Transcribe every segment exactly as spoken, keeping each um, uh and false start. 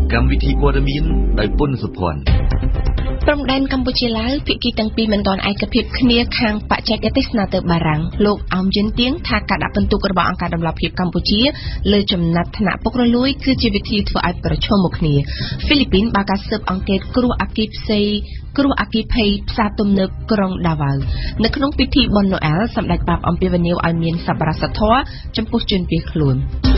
កម្មវិធីព័ត៌មានដោយពុនសុភ័ណ្ឌព្រំដែនកម្ពុជាឡាវភាគីទាំងពីរមិនទាន់ឯកភាពគ្នាខាងបច្ចេកទេសស្នើទៅបារាំងលោកអមយិនទៀងថាការដាក់បន្ទុករបស់អង្គការដំឡាភិបកម្ពុជាលើចំណាត់ថ្នាក់ពុករលួយគឺជាវិធីធ្វើឲ្យប្រឈមមុខគ្នាហ្វីលីពីនបានការស៊ើបអង្កេតគ្រោះអគ្គិផ្សេងគ្រោះអគ្គិភ័យផ្សារទំនើបក្រុងដាវ៉ៅនៅក្នុងពិធីបុណ្យណូអែលសម្ដេចបាបអំពាវនាវឲ្យមានសប្បុរសធម៌ចំពោះជនភៀសខ្លួន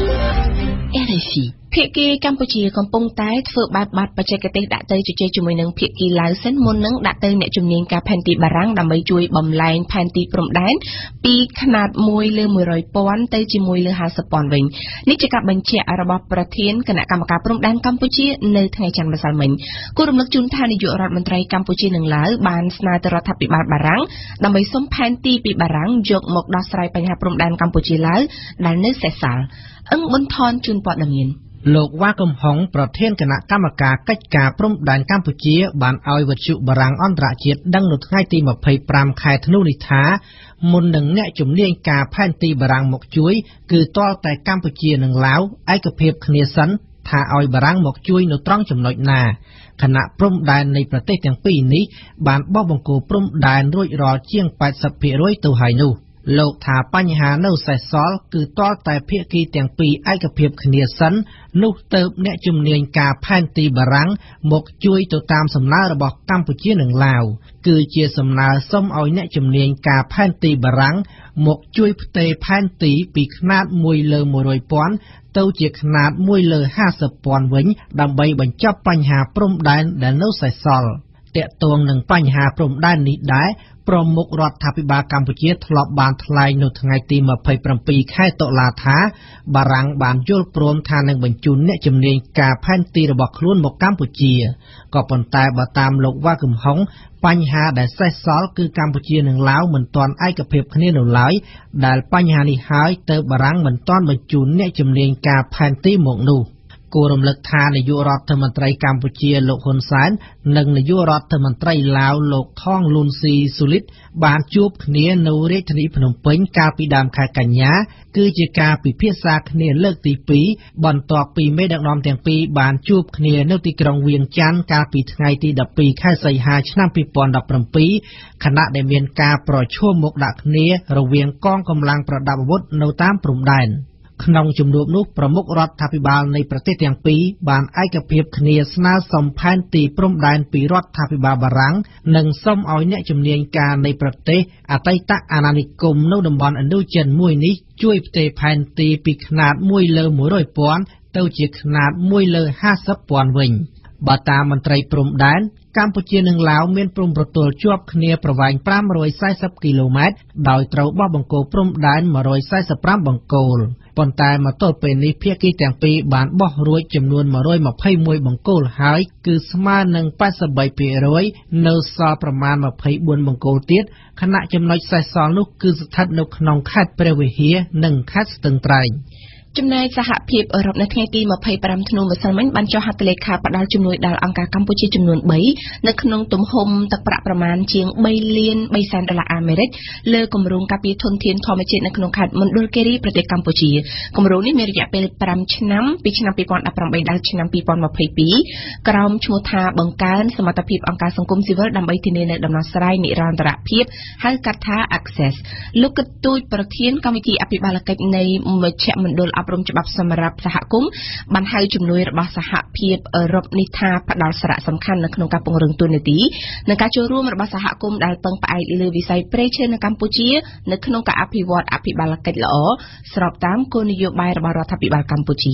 R F I ភាគីកម្ពុជាកំពុងតែធ្វើបែបបាត់បច្ចេកទេសដាក់ទៅជជែកជាមួយនឹងភាគីឡាវសិនមុននឹងដាក់ទៅអ្នកជំនាញការផែនទីបារាំងដើម្បីជួយបំលែងផែនទីព្រំដែនពីຂະຫນາດមួយលើមួយរយពាន់ទៅជាមួយលើห้าสิบពាន់វិញនេះជាការបញ្ជាក់របស់ប្រធានគណៈកម្មការព្រំដែនកម្ពុជានៅថ្ងៃច័ន្ទម្សិលមិញគូរំលឹកជូនថានាយករដ្ឋមន្ត្រីកម្ពុជានិងឡាវបានស្នើទៅរដ្ឋាភិបាលបារាំងដើម្បីសុំផែនទីពីបារាំងយកមកដោះស្រាយបញ្ហាព្រំដែនកម្ពុជាឡាវដែលនៅសេសសល់អឹងប៊ុនថនជូនព័ត៌មានលោកវ៉ាកំហុងប្រធានគណៈកម្មការកិច្ចការព្រំដែនកម្ពុជាបានឲ្យវិទ្យុបារាំងអន្តរជាតិដឹងនៅថ្ងៃទីยี่สิบห้าខែធ្នូនេះថាមុននឹងអ្នកជំនាញការផែនទីបារាំងមកជួយគឺទាល់តែកម្ពុជានិងឡាវឯកភាពគ្នាសិនថាឲ្យបារាំងមកជួយនៅត្រង់ចំណុចណាគណៈព្រំដែននៃប្រទេសទាំងពីរនេះបានបោះបង្គោលព្រំដែនរួចរាល់ជាងeighty percentទៅហើយនោះលោកថាបញ្ហានៅសេសសល់គឺទាល់តែភាគីទាំងពីរឯកភាពគ្នាសិននោះទៅអ្នកជំនាញការផែនទីបារាំងមកជួយទៅតាមសំណើរបស់កម្ពុជានិងឡាវគឺជាសំណើសុំឲ្យអ្នកជំនាញការផែនទីបារាំងមកជួយផ្ទេរផែនទីពីຂະຫນາດមួយលើមួយរយពាន់ទៅជាຂະຫນາດមួយលើห้าสิบពាន់វិញដើម្បីបញ្ចប់បញ្ហាព្រំដែនដែលនៅសេសសល់តាក់ទងនឹងបញ្ហាព្រំដែននេះដែរប្រមុខរដ្ឋាភិបាលកម្ពុជាធ្លាប់បានថ្លែងនៅថ្ងៃទីยี่สิบเจ็ดខែតុលាថាបារាំងបានយល់ព្រមថានឹងបញ្ជូនអ្នកជំនាញការផែនទីរបស់ខ្លួនមកកម្ពុជាក៏ប៉ុន្តែបើតាមលោកវ៉ាកំហុងបញ្ហាដែលសេសសល់គឺកម្ពុជានិងឡាវមិនទាន់ឯកភាពគ្នានៅឡើយដែលបញ្ហានេះហើយទើបបារាំងមិនទាន់បញ្ជូនអ្នកជំនាញការផែនទីមកនោះគួររំលឹកថានាយករដ្ឋមន្ត្រីកម្ពុជាលោកហ៊ុនសែននិងនាយករដ្ឋមន្ត្រីឡាវលោកថងលួនស៊ីស៊ូលីតបានជួបគ្នានៅរាជធានីភ្នំពេញកាលពីដើមខែកញ្ញាគឺជាការពិភាក្សាគ្នាលើកទីពីរបន្ទាប់ពីមេដឹកនាំទាំងពីរបានជួបគ្នានៅទីក្រុងវៀងច័ន្ទកាលពីថ្ងៃទីដប់ពីរខែសីហាឆ្នាំยี่สิบสิบเจ็ดខណៈដែលមានការប្រឈមមុខដាក់គ្នារវាងកងកម្លាំងប្រដាប់អាវុធនៅតាមព្រំដែនក្នុងជំនួបនោះប្រមុខរដ្ឋាភិបាលនៃប្រទេសទាំងពីរបានឯកភាពគ្នាស្នើសុំផែនទីព្រំដែនពីរដ្ឋាភិបាលបារាំងនិងសុំឲ្យអ្នកជំនាញការនៃប្រទេសអតីតអាណានិគមនៅតំបន់ឥណ្ឌូចិនមួយនេះជួយផ្ទេរផែនទីពីຂະຫນາດមួយលើមួយរយពាន់ទៅជាຂະຫນາດមួយលើห้าสิบពាន់វិញបើតាមមន្ត្រីព្រំដែនកម្ពុជានិងឡាវមានព្រំប្រទល់ជាប់គ្នាប្រវែងfive hundred fortyគីឡូម៉ែត្រដោយត្រូវបោះបង្គោលព្រំដែនone hundred forty-fiveបង្គោលប៉ុន្តែមកទល់ពេលនេះភាគីទាំងពីរបានបោះរួចចំនួនone hundred twenty-oneបង្គោលហើយគឺស្មើនឹងeighty-three percentនៅសល់ប្រមាណtwenty-fourបង្គោលទៀតខណៈចំណុចសេសសល់នោះគឺស្ថិតនៅក្នុងខេត្តព្រះវិហារនិងខេត្តស្ទឹងត្រែងចំណែកសហភាពអឺរ៉ុបនៅថ្ងៃទីยี่สิบห้าធ្នូម្សិលមិញបានចុះហត្ថលេខាផ្ដល់ជំនួយដល់អង្គការកម្ពុជាចំនួនthreeនៅក្នុងទំហំទឹកប្រាក់ប្រមាណជាងthreeលានthreeសែនដុល្លារអាមេរិកលើគម្រោងការពារធនធានធម្មជាតិនៅក្នុងខេត្តមណ្ឌលគិរីប្រទេសកម្ពុជាគម្រោងនេះមានរយៈពេលfiveឆ្នាំពីឆ្នាំtwo thousand eighteenដល់ឆ្នាំtwo thousand twenty-twoក្រោមឈ្មោះថាបង្កើនសមត្ថភាពអង្គការសង្គមស៊ីវិលដើម្បីធានានូវដំណោះស្រាយនិរន្តរភាពហៅកាត់ថា Access លោកកទូចប្រធានគណៈកម្មការអភិបាលកិច្ចនៃមជ្ឈមណ្ឌលអប់រំច្បាប់សម្រាប់សហគមន៍បានហៅជំនួយរបស់សហភាពអឺរ៉ុបនេះថាផ្ដល់សារៈសំខាន់នៅក្នុងការពង្រឹងទូនាទីនិងការចូលរួមរបស់សហគមន៍ដែលពឹងផ្អែកលើវិស័យព្រៃឈើនៅកម្ពុជានៅក្នុងការអភិវឌ្ឍអភិបាលកិច្ចល្អស្របតាមគោលនយោបាយរបស់រដ្ឋាភិបាលកម្ពុជា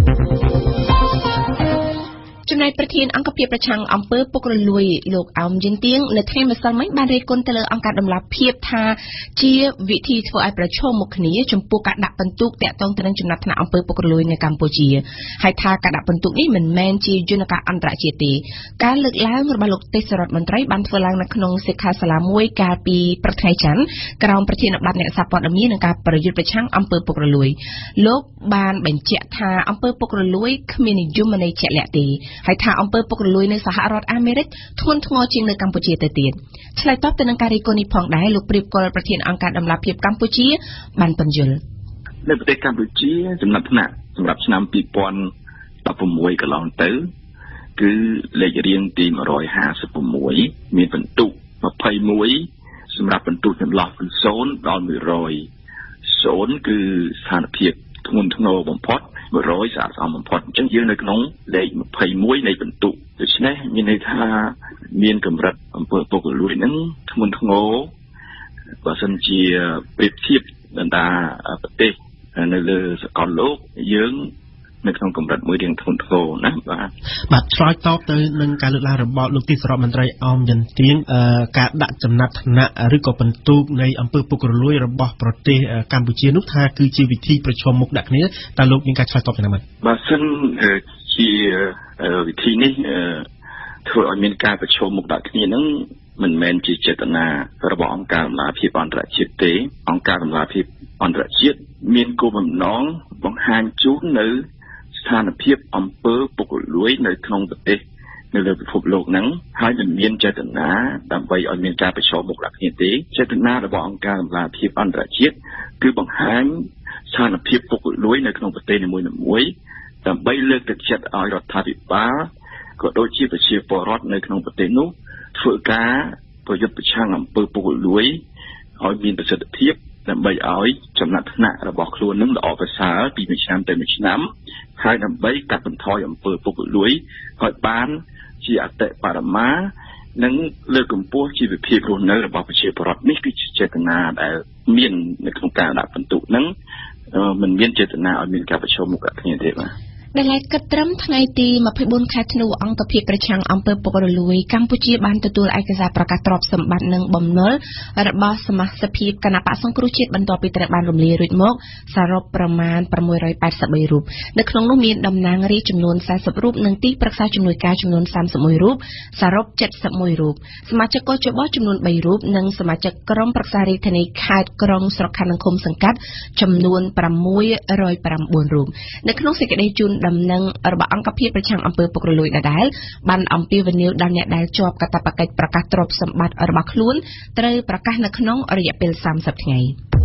ចំណែកប្រធានអង្គភិបប្រឆាំងអំពើពុករលួយលោកអមយិនទៀងនៅថ្ងៃម្សិលមិញបានរិះគន់ទៅលើអង្គការដំឡាភិបថាជាវិធីធ្វើឲ្យប្រឈមមុខគ្នាចំពោះការដាក់បន្ទុកតាក់ទងទៅនឹងចំណាត់ថ្នាក់អំពើពុករលួយនៅកម្ពុជាហើយថាការដាក់បន្ទុកនេះមិនមែនជាយន្តការអន្តរជាតិទេការលើកឡើងរបស់លោកទេសរដ្ឋមន្ត្រីបានធ្វើឡើងនៅក្នុងសិក្ខាសាលាមួយកាលពីព្រឹកថ្ងៃច័ន្ទក្រោមប្រធានបទអ្នកសារព័ត៌មាននិងការប្រយុទ្ធប្រឆាំងអំពើពុករលួយលោកបានបញ្ជាក់ថាអំពើពុករលួយគ្មាននិយមន័យជាក់លាក់ទេហើយថាអំពើពុករលួយនៅសហរដ្ឋអាមេរិកធ្ងន់ធ្ងរជាងនៅកម្ពុជាទៅទៀតឆ្លើយតបទៅនឹងការរិះគន់នេះផងដែរលោកព្រៀបកុលប្រធានអង្គការដំឡាភិបកម្ពុជាបានពន្យល់នៅប្រទេសកម្ពុជាចំណាត់ថ្នាក់សម្រាប់ឆ្នាំtwo thousand sixteenកន្លងទៅគឺលេខរៀងទីone hundred fifty-sixមានបន្ទុកtwenty-oneសម្រាប់បន្ទុកចន្លោះពីzeroដល់one hundred zeroគឺស្ថានភាពធ្ងន់ធ្ងរបំផុតone hundredស្អាតស្អំបំផុតអញ្ចឹងយើងនៅក្នុងលេខtwenty-oneនៃបន្ទុកដូច្នេះមានន័យថាមានកម្រិតអំពើពុករលួយហ្នឹងធ្ងន់ធ្ងរបើសិនជាប្រៀបធៀបបណ្ដាប្រទេសនៅលើសកលលោកយើងនៅក្នុងកម្រិតមួយរៀងធ្ងន់ធ្ងរណាបាទបាទឆ្លើយតបទៅនឹងការលើកឡើងរបស់លោកទីសរដ្ឋមន្ត្រីអមយន្ទៀងការដាក់ចំណាត់ថ្នាក់ឬក៏បន្ទុកនៃអំពើពុករលួយរបស់ប្រទេសកម្ពុជានោះថាគឺជាវិធីប្រឈមមុខដាក់គ្នាតើលោកមានការឆ្លើយតបយ៉ាងណាបាទបើសិនជាវិធីនេះធ្វើឲ្យមានការប្រឈមមុខដាក់គ្នាហ្នឹងមិនមែនជាចេតនារបស់អង្គការដំណាភិបអន្តរជាតិទេអង្គការដំណាភិបអន្តរជាតិមានគោលបំណងបង្ហាញជូននៅស្ថានភាពអំពើពុករលួយនៅក្នុងប្រទេសនៅលើពិភពលោកហ្នឹងហើយមិនមានចេតនាដើម្បីឲ្យមានការប្រឈមមុខដាក់គ្នាទេចេតនារបស់អង្គការដំណាភិបអន្តរជាតិគឺបង្ហាញស្ថានភាពពុករលួយនៅក្នុងប្រទេសនីមួយៗដើម្បីលើកទឹកចិត្តឲ្យរដ្ឋាភិបាលក៏ដូចជាប្រជាពលរដ្ឋនៅក្នុងប្រទេសនោះធ្វើការប្រយុទ្ធប្រឆាំងអំពើពុករលួយឲ្យមានប្រសិទ្ធភាពដើម្បីឲ្យចំណាត់ថ្នាក់របស់ខ្លួននឹងល្អប្រសើរពីមួយឆ្នាំទៅមួយឆ្នាំហើយដើម្បីកាត់បន្ថយអំពើពុករលួយឲ្យបានជាអតិបរមានិងលើកកម្ពស់ជីវភាពរស់នៅរបស់ប្រជាពលរដ្ឋនេះគឺជាចេតនាដែលមាននៅក្នុងការដាក់បន្ទុកហ្នឹងមិនមានចេតនាឲ្យមានការប្រឈមមុខគ្នាទេបាទដែលឡែកគិតត្រឹមថ្ងៃទីtwenty-fourខែធ្នូអង្គភាពប្រឆាំងអំពើពុករលួយកម្ពុជាបានទទួលឯកសារប្រកាសទ្រព្យសម្បត្តិនិងបំណុលរបស់សមាជិកភាពគណៈបក្សសង្គ្រោះជាតិបន្ទាប់ពីត្រូវបានរំលាយរួចមកសរុបប្រមាណsix hundred eighty-threeរូបនៅក្នុងនោះមានតំណាងរាស្ត្រចំនួនfortyរូបនិងទីប្រឹក្សាជំនួយការចំនួនthirty-oneរូបសរុបseventy-oneរូបសមាជិកកោជបចំនួនthreeរូបនិងសមាជិកក្រុមប្រឹក្សារាជធានីខេត្តក្រុងស្រុកខណ្ឌនិងឃុំសង្កាត់ចំនួនsix hundred nineរូបនៅក្នុងសេចក្តីជូនដំណឹងរបស់អង្គភាពប្រឆាំងអំពើពុករលួយដដែលបានអំពាវនាវដល់អ្នកដែលជាប់កាតព្វកិច្ចប្រកាសទ្រព្យសម្បត្តិរបស់ខ្លួនត្រូវប្រកាសនៅក្នុងរយៈពេលthirtyថ្ងៃ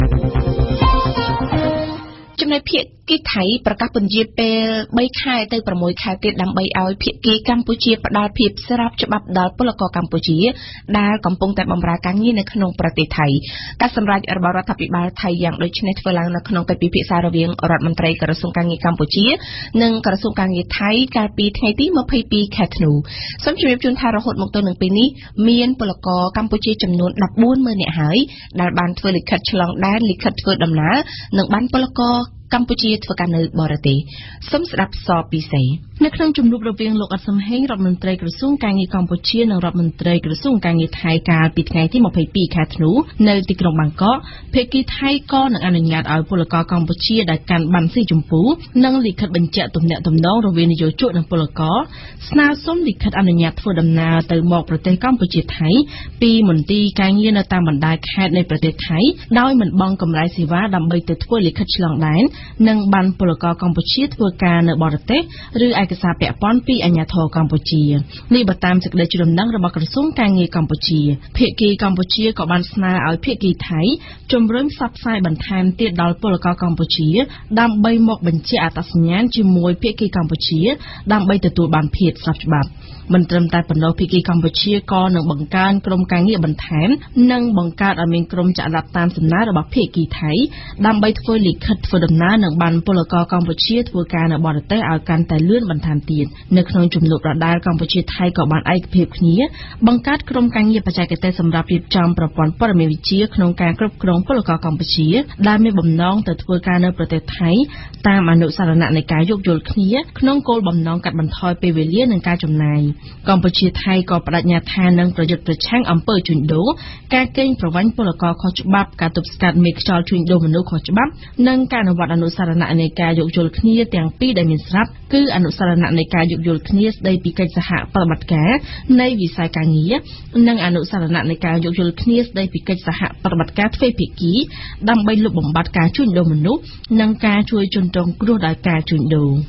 ចំណែកភាគីថៃប្រកាសពន្យាពេលthreeខែទៅsixខែទៀតដើម្បីឲ្យភាគីកម្ពុជាផ្ដល់ភាពស្របច្បាប់ដល់ពលករកម្ពុជាដែលកំពុងតែបម្រើការងារនៅក្នុងប្រទេសថៃការសម្រេចរបស់រដ្ឋាភិបាលថៃយ៉ាងដូចនេះធ្វើឡើងនៅក្នុងកិច្ចពិភាក្សារវាងរដ្ឋមន្ត្រីក្រសួងការងារកម្ពុជានិងក្រសួងការងារថៃកាលពីថ្ងៃទីtwenty-twoខែធ្នូសូមជម្រាបជូនថារហូតមកទល់នឹងពេលនេះមានពលករកម្ពុជាចំនួនfourteen thousandនាក់ហើយដែលបានធ្វើលិខិតឆ្លងដែនលិខិតធ្វើដំណើរនិងបានពលករកម្ពុជាធ្វើការនៅបរទេសសូមស្ដាប់សពិសេសនៅក្នុងជំនួបរវាងលោកអ៊ុតសំហេងរដ្ឋមន្ត្រីក្រសួងការងារកម្ពុជានិងរដ្ឋមន្ត្រីក្រសួងការងារថៃកាលពីថ្ងៃទីtwenty-twoខែធ្នូនៅទីក្រុងបាងកកភាគីថៃក៏នឹងអនុញ្ញាតឲ្យពលករកម្ពុជាដែលកាន់ប័ណ្ណស៊ីជម្ពូនិងលិខិតបញ្ជាក់ទំនាក់ទំនងរវាងនយោជកនិងពលករស្នើសុំលិខិតអនុញ្ញាតធ្វើដំណើរទៅមកប្រទេសកម្ពុជាថៃពីមន្ទីរការងារនៅតាមបណ្ដាខេត្តនៃប្រទេសថៃដោយមិនបង់កម្រៃសេវាដើម្បីទៅធ្វើលិខិតឆ្លងដែននិងបានពលករកម្ពុជាធ្វើការនៅបរទេសឬឯកសារពាក់ព័ន្ធពីអាជ្ញាធរកម្ពុជានេះបើតាមសេចក្តីជូនដំណឹងរបស់ក្រសួងការងារកម្ពុជាភាគីកម្ពុជាក៏បានស្នើឲ្យភាគីថៃជំរុញផ្សព្វផ្សាយបន្ថែមទៀតដល់ពលករកម្ពុជាដើម្បីមកបញ្ជាក់អត្តសញ្ញាណជាមួយភាគីកម្ពុជាដើម្បីទទួលបានភាពស្របច្បាប់មិនត្រឹមតែប៉ុណ្ណោះភាគីកម្ពុជាក៏នឹងបង្កើនក្រុមការងារបន្ថែមនិងបង្កើតឲ្យមានក្រុមចាក់ដាក់តាមសំណើរបស់ភាគីថៃដើម្បីធ្វើលិខិតធ្វើដំណើរនិងបានពលករកម្ពុជាធ្វើការនៅបរទេសឲ្យកាន់តែលឿនបន្ថែមទៀតនៅក្នុងជំនួបដដែលកម្ពុជាថៃក៏បានឯកភាពគ្នាបង្កើតក្រុមការងារបច្ចេកទេសសម្រាប់រៀបចំប្រព័ន្ធព័ត៌មានវិទ្យាក្នុងការគ្រប់គ្រងពលករកម្ពុជាដែលមានបំណងទៅធ្វើការនៅប្រទេសថៃតាមអនុសារណៈនៃការយោគយល់គ្នាក្នុងគោលបំណងកាត់បន្ថយពេលវេលានិងការចំណាយកម្ពុជាថៃក៏បដិញ្ញាថានឹងប្រយុទ្ធប្រឆាំងអំពើជួញដូរការកេងប្រវ័ញ្ចពលករខុសច្បាប់ការទប់ស្កាត់មេខ្យល់ជួញដូរមនុស្សខុសច្បាប់និងការអនុវត្តអនុសារណៈនៃការយោគយល់គ្នាទាំងពីរដែលមានស្រាប់គឺអនុសារណៈនៃការយោគយល់គ្នាស្ដីពីកិច្ចសហប្រតិបត្តិការនៃវិស័យការងារនិងអនុសារណៈនៃការយោគយល់គ្នាស្ដីពីកិច្ចសហប្រតិបត្តិការទ្វេភាគីដើម្បីលុបបំបាត់ការជួញដូរមនុស្សនិងការជួយជនរងគ្រោះដោយការជួញដូរ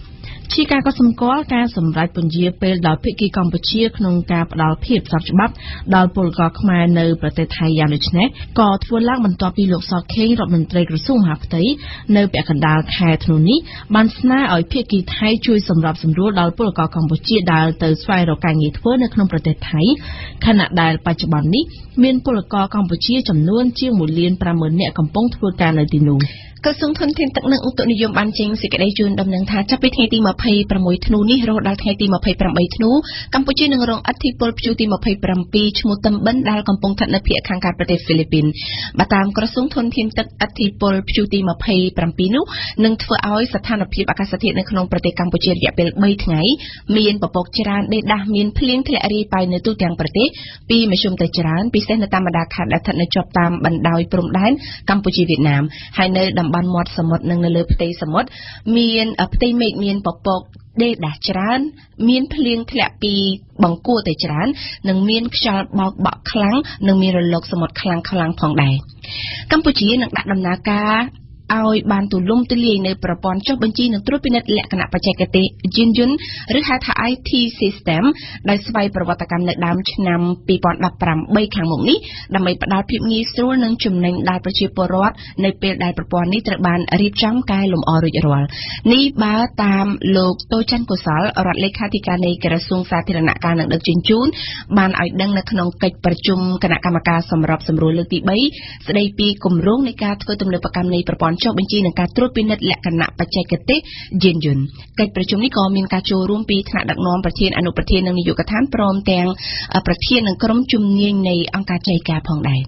ជាការកត់សម្គាល់ការសម្រេចពន្យាពេលដល់ភាគីកម្ពុជាក្នុងការផ្ដល់ភាពស្របច្បាប់ដល់ពលករខ្មែរនៅប្រទេសថៃយ៉ាងដូចនេះក៏ធ្វើឡើងបន្ទាប់ពីលោកសខេងរដ្ឋមន្ត្រីក្រសួងមហាផ្ទៃនៅពាក់កណ្ដាលខែធ្នូនេះបានស្នើឲ្យភាគីថៃជួយសម្របសម្រួលដល់ពលករកម្ពុជាដែលទៅស្វែងរកការងារធ្វើនៅក្នុងប្រទេសថៃខណៈដែលបច្ចុប្បន្ននេះមានពលករកម្ពុជាចំនួនជាងមួយលានប្រាំម៉ឺននាក់កំពុងធ្វើការនៅទីនោះក្រសួងធនធានទឹកនិងឧតុនិយមបានចេញសេចក្តីជូនដំណឹងថាចាប់ពីថ្ងៃទីยี่สิบหกធ្នូនេះរហូតដល់ថ្ងៃទីยี่สิบแปดធ្នូកម្ពុជានឹងរងឥទ្ធិពលព្យុះទីยี่สิบเจ็ดឈ្មោះទឹមបិនដែលកំពុងស្ថិតនៅភាគខាងកើតប្រទេសហ្វីលីពីនបើតាមក្រសួងធនធានទឹកឥទ្ធិពលព្យុះទីยี่สิบเจ็ดនោះនឹងធ្វើឲ្យស្ថានភាពអាកាសធាតុនៅក្នុងប្រទេសកម្ពុជារយៈពេលបីថ្ងៃមានពពកច្រើនដេកដាស់មានភ្លៀងធ្លាក់រាយប៉ាយនៅទូទាំងប្រទេសពីមធ្យមទៅច្រើនពិសេសនៅតាមបណ្ដាខេត្តដែលស្ថិតនៅជាប់តាមបណ្ដោយព្រំដែនកម្ពុជាវៀតណាមហើយនៅតំបន់មាត់សមុទ្រនិងនៅលើផ្ទៃសមុទ្រមានផ្ទៃមេឃមានពពកដេកដាស់ច្រើនមានភ្លៀងធ្លាក់ពីបង្គួរទៅច្រើននិងមានខ្យល់បោកបក់ខ្លាំងនិងមានរលកសមុទ្រខ្លាំងខ្លាំងផងដែរកម្ពុជានឹងដាក់ដំណើរការឲ្យបានទូលំទូលាយនៅប្រព័ន្ធចុះបញ្ជីនិងត្រួតពិនិត្យលក្ខណៈបច្ចេកទេសយានយន្តឬហៅថា ไอ ที System ដោយស្វ័យប្រវត្តិកម្មនៅដើមឆ្នាំยี่สิบสิบแปดខាងមុខនេះដើម្បីផ្ដល់ភាពងាយស្រួលនិងចំណេញដល់ប្រជាពលរដ្ឋនៅពេលដែលប្រព័ន្ធនេះត្រូវបានរៀបចំកែលម្អរួចរាល់នេះបើតាមលោកតូច័ន្ទកុសលរដ្ឋលេខាធិការនៃក្រសួងសាធារណការនិងដឹកជញ្ជូនបានឲ្យដឹងនៅក្នុងកិច្ចប្រជុំគណៈកម្មការសម្របសម្រួលលើកទីបីស្ដីពីគម្រោងនៃការធ្វើទំនើបកម្មនៃប្រព័ន្ធចុះបញ្ជីនឹងការត្រួតពិនិត្យលក្ខណៈបច្ចេកទេសយានយន្តកិច្ចប្រជុំនេះក៏មានការចូលរួមពីថ្នាក់ដឹកនាំប្រធានអនុប្រធាននិងនាយកដ្ឋានព្រមទាំងប្រធាននិងក្រុមជំនាញនៃអង្គការចៃការផងដែរ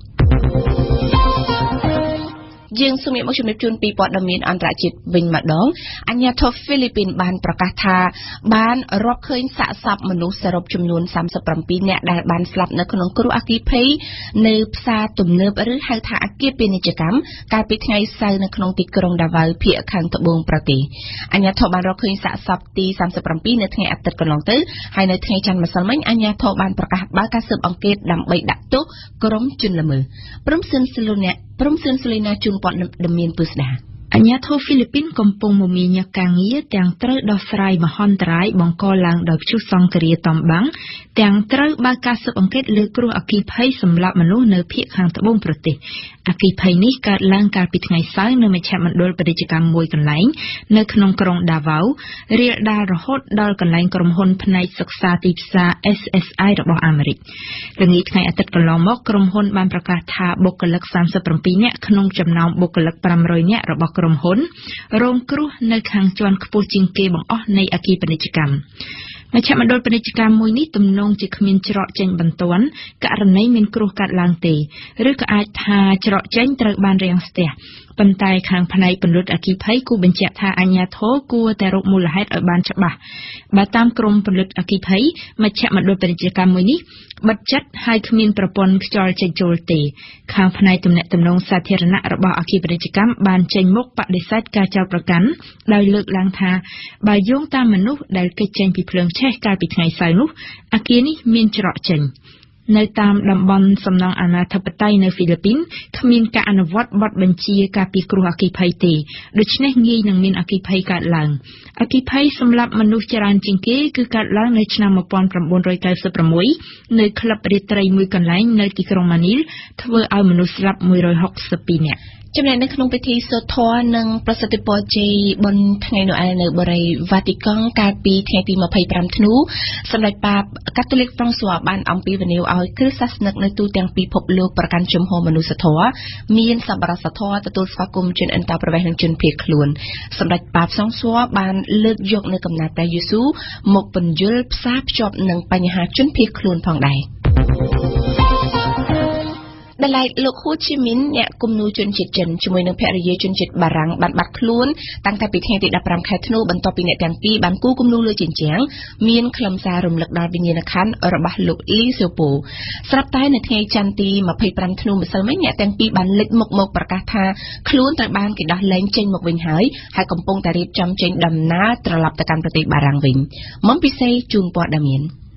យើងសូមមកជំរាបជូនពីព័ត៌មានអន្តរជាតិវិញម្ដងអាជ្ញាធរហ្វីលីពីនបានប្រកាសថាបានរាប់ឃើញសាកសពមនុស្សសរុបចំនួនสามสิบเจ็ดនាក់ដែលបានស្លាប់នៅក្នុងគ្រោះអគ្គីភ័យនៅផ្សារទំនើបឬហៅថាអគារពាណិជ្ជកម្មកាលពីថ្ងៃសៅរ៍នៅក្នុងទីក្រុងដាវ៉ៅភាគខាងត្បូងប្រទេសអាជ្ញាធរបានរកឃើញសាកសពទីสามสิบเจ็ดនៅថ្ងៃអាទិត្យកន្លងទៅហើយនៅថ្ងៃច័ន្ទម្សិលមិញអាជ្ញាធរបានប្រកាសបើកការស៊ើបអង្កេតដើម្បីដាក់ទោសក្រុមជនល្មើសព្រមសឿនស្លូនព្រមសឿនស្លីណាជូនព័ត៌មានពិស្ដាអាជ្ញាធរហ្វីលីពីនកំពុងមមាញឹកការងារទាំងត្រូវដោះស្រាយមហន្តរាយបង្កឡើងដោយព្យុះសង្ឃរាតំបាំងទាំងត្រូវបើកការស៊ើបអង្កេតលើគ្រោះអគ្គីភ័យសម្លាប់មនុស្សនៅភាគខាងត្បូងប្រទេសអគ្គីភ័យនេះកើតឡើងកាលពីថ្ងៃសៅរ៍នៅមជ្ឈមណ្ឌលពាណិជ្ជកម្មមួយកន្លែងនៅក្នុងក្រុងដាវ៉ៅរាលដាលរហូតដល់កន្លែងក្រុមហ៊ុនផ្នែកសិក្សាទីផ្សារ เอส เอส ไอ របស់អាមេរិកល្ងាចថ្ងៃអាទិត្យកន្លងមកក្រុមហ៊ុនបានប្រកាសថាបុគ្គលិកสามสิบเจ็ดនាក់ក្នុងចំណោមបុគ្គលិកfive hundredនាក់របស់ក្រុមហ៊ុនរងគ្រោះនៅខាងជាន់ខ្ពស់ជាងគេបង្អស់នៃអគារពាណិជ្ជកម្មមជ្ឈមណ្ឌលពាណិជ្ជកម្មមួយនេះទំនងជាគ្មានច្រកចេញបន្ទាន់ករណីមានគ្រោះកាត់ឡើងទេឬក៏អាចថាច្រកចេញត្រូវបានរាំងស្ទះប៉ុន្តែខាងផ្នែកពន្លត់អគ្គីភ័យគូបញ្ជាក់ថាអាជ្ញាធរគួរតែរកមូលហេតុឲ្យបានច្បាស់បើតាមក្រមពន្លត់អគ្គីភ័យមជ្ឈមណ្ឌលពាណិជ្ជកម្មមួយនេះបិទជិតហើយគ្មានប្រព័ន្ធខ្យល់ចេញចូលទេខាងផ្នែកទំនាក់ទំនងសាធារណៈរបស់អគ្គីពាណិជ្ជកម្មបានចេញមុខបដិសេធការចោទប្រកាន់ដោយលើកឡើងថាបើយោងតាមមនុស្សដែលគេចចេញពីភ្លើងឆេះកាលពីថ្ងៃសៅរ៍នោះអគារនេះមានច្រកចេញនៅតាមតំបន់សំណង់អាណាធិបតេយ្យនៅហ្វីលីពីនគ្មានការអនុវត្តបទបញ្ជាការពីគ្រោះអគ្គីភ័យទេដូច្នេះងាយនឹងមានអគ្គីភ័យកើតឡើងអគ្គីភ័យសម្រាប់មនុស្សច្រើនជាងគេគឺកើតឡើងនៅឆ្នាំnineteen ninety-sixនៅក្លឹបរាត្រីមួយកន្លែងនៅទីក្រុងម៉ានីលធ្វើឲ្យមនុស្សស្លាប់one hundred sixty-twoនាក់ចំណែកនៅក្នុងពិធីសូត្រធម៌និងប្រសិទ្ធពរជ័យបុណ្យថ្ងៃណូអែលនៅបូរីវ៉ាទីកង់កាលពីថ្ងៃទីtwenty-fiveធ្នូសម្ដេចប៉ាបកាតូលិកហ្វ្រង់ស៊ួសបានអំពាវនាវឲ្យគ្រិស្តសាសនិកនៅទូទាំងពិភពលោកប្រកាន់ជំហរមនុស្សធម៌មានសប្បុរសធម៌ទទួលស្វាគមន៍ជនអន្តោប្រវេសន៍និងជនភៀសខ្លួនសម្ដេចប៉ាបហ្វ្រង់ស៊ួសបានលើកយកនៅកំណើតព្រះយេស៊ូវមកពន្យល់ផ្សារភ្ជាប់នឹងបញ្ហាជនភៀសខ្លួនផងដែរដែលឡែកលោកហ៊ូជីមីនអ្នកគំនូរជនជាតិចិនជាមួយនឹងភរិយាជនជាតិបារាំងបានបាត់ខ្លួនតាំងតែពីថ្ងៃទីfifteenខែធ្នូបន្ទាប់ពីអ្នកទាំងពីរបានគូរគំនូរលើជញ្ជាំងមានខ្លឹមសាររំលឹកដល់វិញ្ញាណក្ខន្ធរបស់លោកលីស៊ូប៉ូស្រាប់តែនៅថ្ងៃច័ន្ទទីtwenty-fiveធ្នូម្សិលមិញអ្នកទាំងពីរបានលេចមុខមកប្រកាសថាខ្លួនត្រូវបានគេដោះលែងចេញមកវិញហើយហើយកំពុងតែរៀបចំចេញដំណើរត្រឡប់ទៅកាន់ប្រទេសបារាំងវិញមុំពិសេសជូនព័ត៌មាន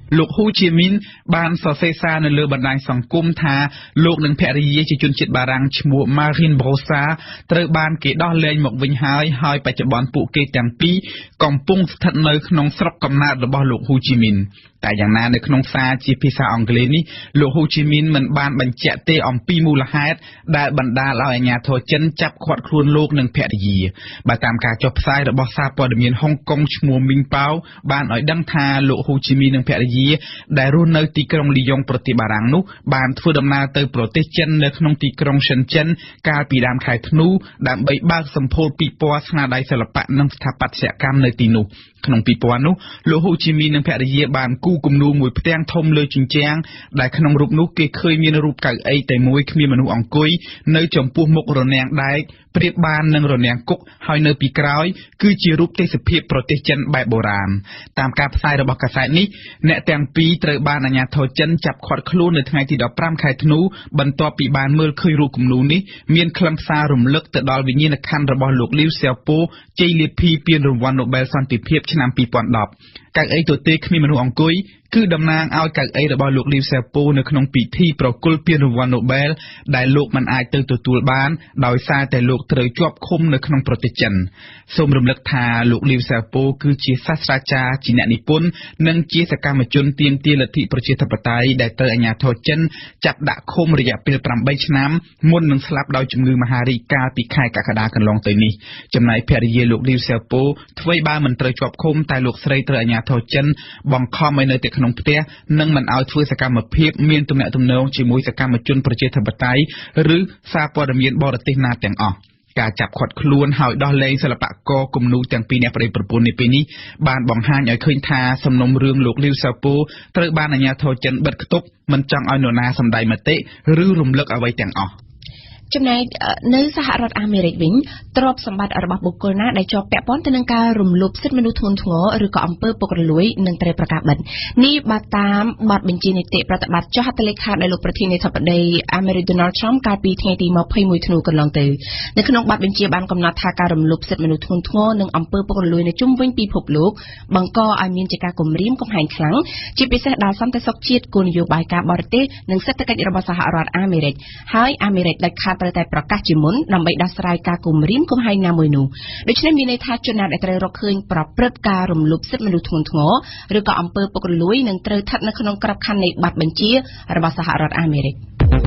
លោកហ៊ូជីមីនបានសរសេរសារនៅលើបណ្ដាញសង្គមថាលោកនិងភរិយាជាជនជាតិបារាំងឈ្មោះ Marine Brossa ត្រូវបានគេដោះលែងមកវិញហើយហើយបច្ចុប្បន្នពួកគេទាំងពីរកំពុងស្ថិតនៅក្នុងស្រុកកំណើតរបស់លោកហ៊ូជីមីនតែយ៉ាងណានៅក្នុងសារជាភាសាអង់គ្លេសនេះលោកហ៊ូជីមីនមិនបានបញ្ជាក់ទេអំពីមូលហេតុដែលបណ្ដាលឲ្យអាជ្ញាធរចិនចាប់ឃាត់ខ្លួនលោកនិងភរិយាបើតាមការចុះផ្សាយរបស់សារព័ត៌មានហុងកុងឈ្មោះមីងប៉ាវបានឲ្យដឹងថាលោកហ៊ូជីមីននិងភរិយាដែលរស់នៅទីក្រុងលីយ៉ុងប្រទេសបារាំងនោះបានធ្វើដំណើរទៅប្រទេសចិននៅក្នុងទីក្រុងសិនចិនកាលពីដើមខែធ្នូដើម្បីបើកសម្ពោធពិព័រណ៍ស្នាដៃសិល្បៈនិងស្ថាបត្យកម្មនៅទីនោះក្នុងពិព័រណ៍នោះលោកហ៊ូជីមីននិងភរិយាបានគូរគំនូរមួយផ្ទាំងធំលើជញ្ជាំងដែលក្នុងរូបនោះគេឃើញមានរូបកៅអីតែមួយគ្មានមនុស្សអង្គុយនៅចំពោះមុខរនាំងដែកប្រៀបបាននឹងរនាំងគុកហើយនៅពីក្រោយគឺជារូបទេសភាពប្រទេសចិនបែបបុរាណតាមការផ្សាយរបស់កាសែតនេះអ្នកទាំងពីរត្រូវបានអាជ្ញាធរចិនចាប់ឃាត់ខ្លួននៅថ្ងៃទីដប់ប្រាំខែធ្នូបន្ទាប់ពីបានមើលឃើញរូបគំនូរនេះមានខ្លឹមសាររំលឹកទៅដល់វិញ្ញាណក្ខន្ធរបស់លោកលីវសៀវប៉ូជ័យលាភីពានរង្វាន់ Nobel សន្តិភាពឆ្នាំពីរពាន់ដប់កៅអីទទេគ្មានមនុស្សអង្គុយគឺតំណាងឲ្យកៅអីរបស់លោកលីវសៀវប៉ូនៅក្នុងពិធីប្រគល់ពានរង្វាន់ Nobel ដែលលោកមិនអាចទៅទទួលបានដោយសារតែលោកត្រូវជាប់ឃុំនៅក្នុងប្រទេសចិនសូមរំលឹកថាលោកលីវសៀវប៉ូគឺជាសាស្ត្រាចារ្យជាអ្នកនិពន្ធនិងជាសកម្មជនទាមទារលទ្ធិប្រជាធិបតេយ្យដែលត្រូវអាជ្ញាធរចិនចាប់ដាក់ឃុំរយៈពេលប្រាំបីឆ្នាំមុននឹងស្លាប់ដោយជំងឺមហារីកកាលពីខែកក្កដាកន្លងទៅនេះចំណែកភរិយាលោកលីវសៀវប៉ូអ្វីបើមិនត្រូវជាប់ឃុំតែលោកស្រីត្រូវអាជ្ញាធរចិនបង្ខំឲ្យនៅតែក្នុងផ្ទះនិងមិនឲ្យធ្វើសកម្មភាពមានទំនាក់ទំនងជាមួយសកម្មជនប្រជាធិបតេយ្យឬសារព័ត៌មានបរទេសណាទាំងអស់ការចាប់ឃាត់ខ្លួនហើយដោះលែងសិល្បករគំនូរទាំងពីរអ្នកប្តីប្រពន្ធនេះពេលនេះបានបង្ហាញឲ្យឃើញថាសំណុំរឿងលោកលីវសៀវប៉ូត្រូវបានអាជ្ញាធរចិនបិទគប់មិនចង់ឲ្យនរណាសម្ដែងមតិឬរំលឹកអ្វីទាំងអស់ចំណែកនៅសហរដ្ឋអាមេរិកវិញទ្រព្យសម្បត្តិរបស់បុគ្គលណាដែលជាប់ពាក់ព័ន្ធទៅនឹងការរំលោភសិទ្ធិមនុស្សធ្ងន់ធ្ងរឬក៏អំពើពុករលួយនឹងត្រូវប្រកាសបិទនេះបើតាមបទបញ្ជានីតិប្រតិបត្តិចុះហត្ថលេខាដោយលោកប្រធានាធិបតីអាមេរិក Donald Trump កាលពីថ្ងៃទីម្ភៃមួយធ្នូកន្លងទៅនៅក្នុងបទបញ្ជាបានកំណត់ថាការរំលោភសិទ្ធិមនុស្សធ្ងន់ធ្ងរនិងអំពើពុករលួយនៅជុំវិញពិភពលោកបង្កឲ្យមានជាការគំរាមកំហែងខ្លាំងជាពិសេសដល់សន្តិសុខជាតិគោលនយោបាយការបរទេសនិងសេដ្ឋកិច្ចរបស់សហរដ្ឋអាមេរិកហើយអាមេរិកដាច់ខាតត្រូវតែប្រកាសជាមុនដើម្បីដោះស្រាយការគំរាមកំហែងណាមួយនោះដូច្នេះមានន័យថាជនណាដែលត្រូវរកឃើញប្រព្រឹត្តការរំលោភសិទ្ធិមនុស្សធ្ងន់ធ្ងរឬក៏អំពើពុករលួយនឹងត្រូវស្ថិតនៅក្នុងក្របខ័ណ្ឌនៃបទបញ្ជារបស់សហរដ្ឋអាមេរិក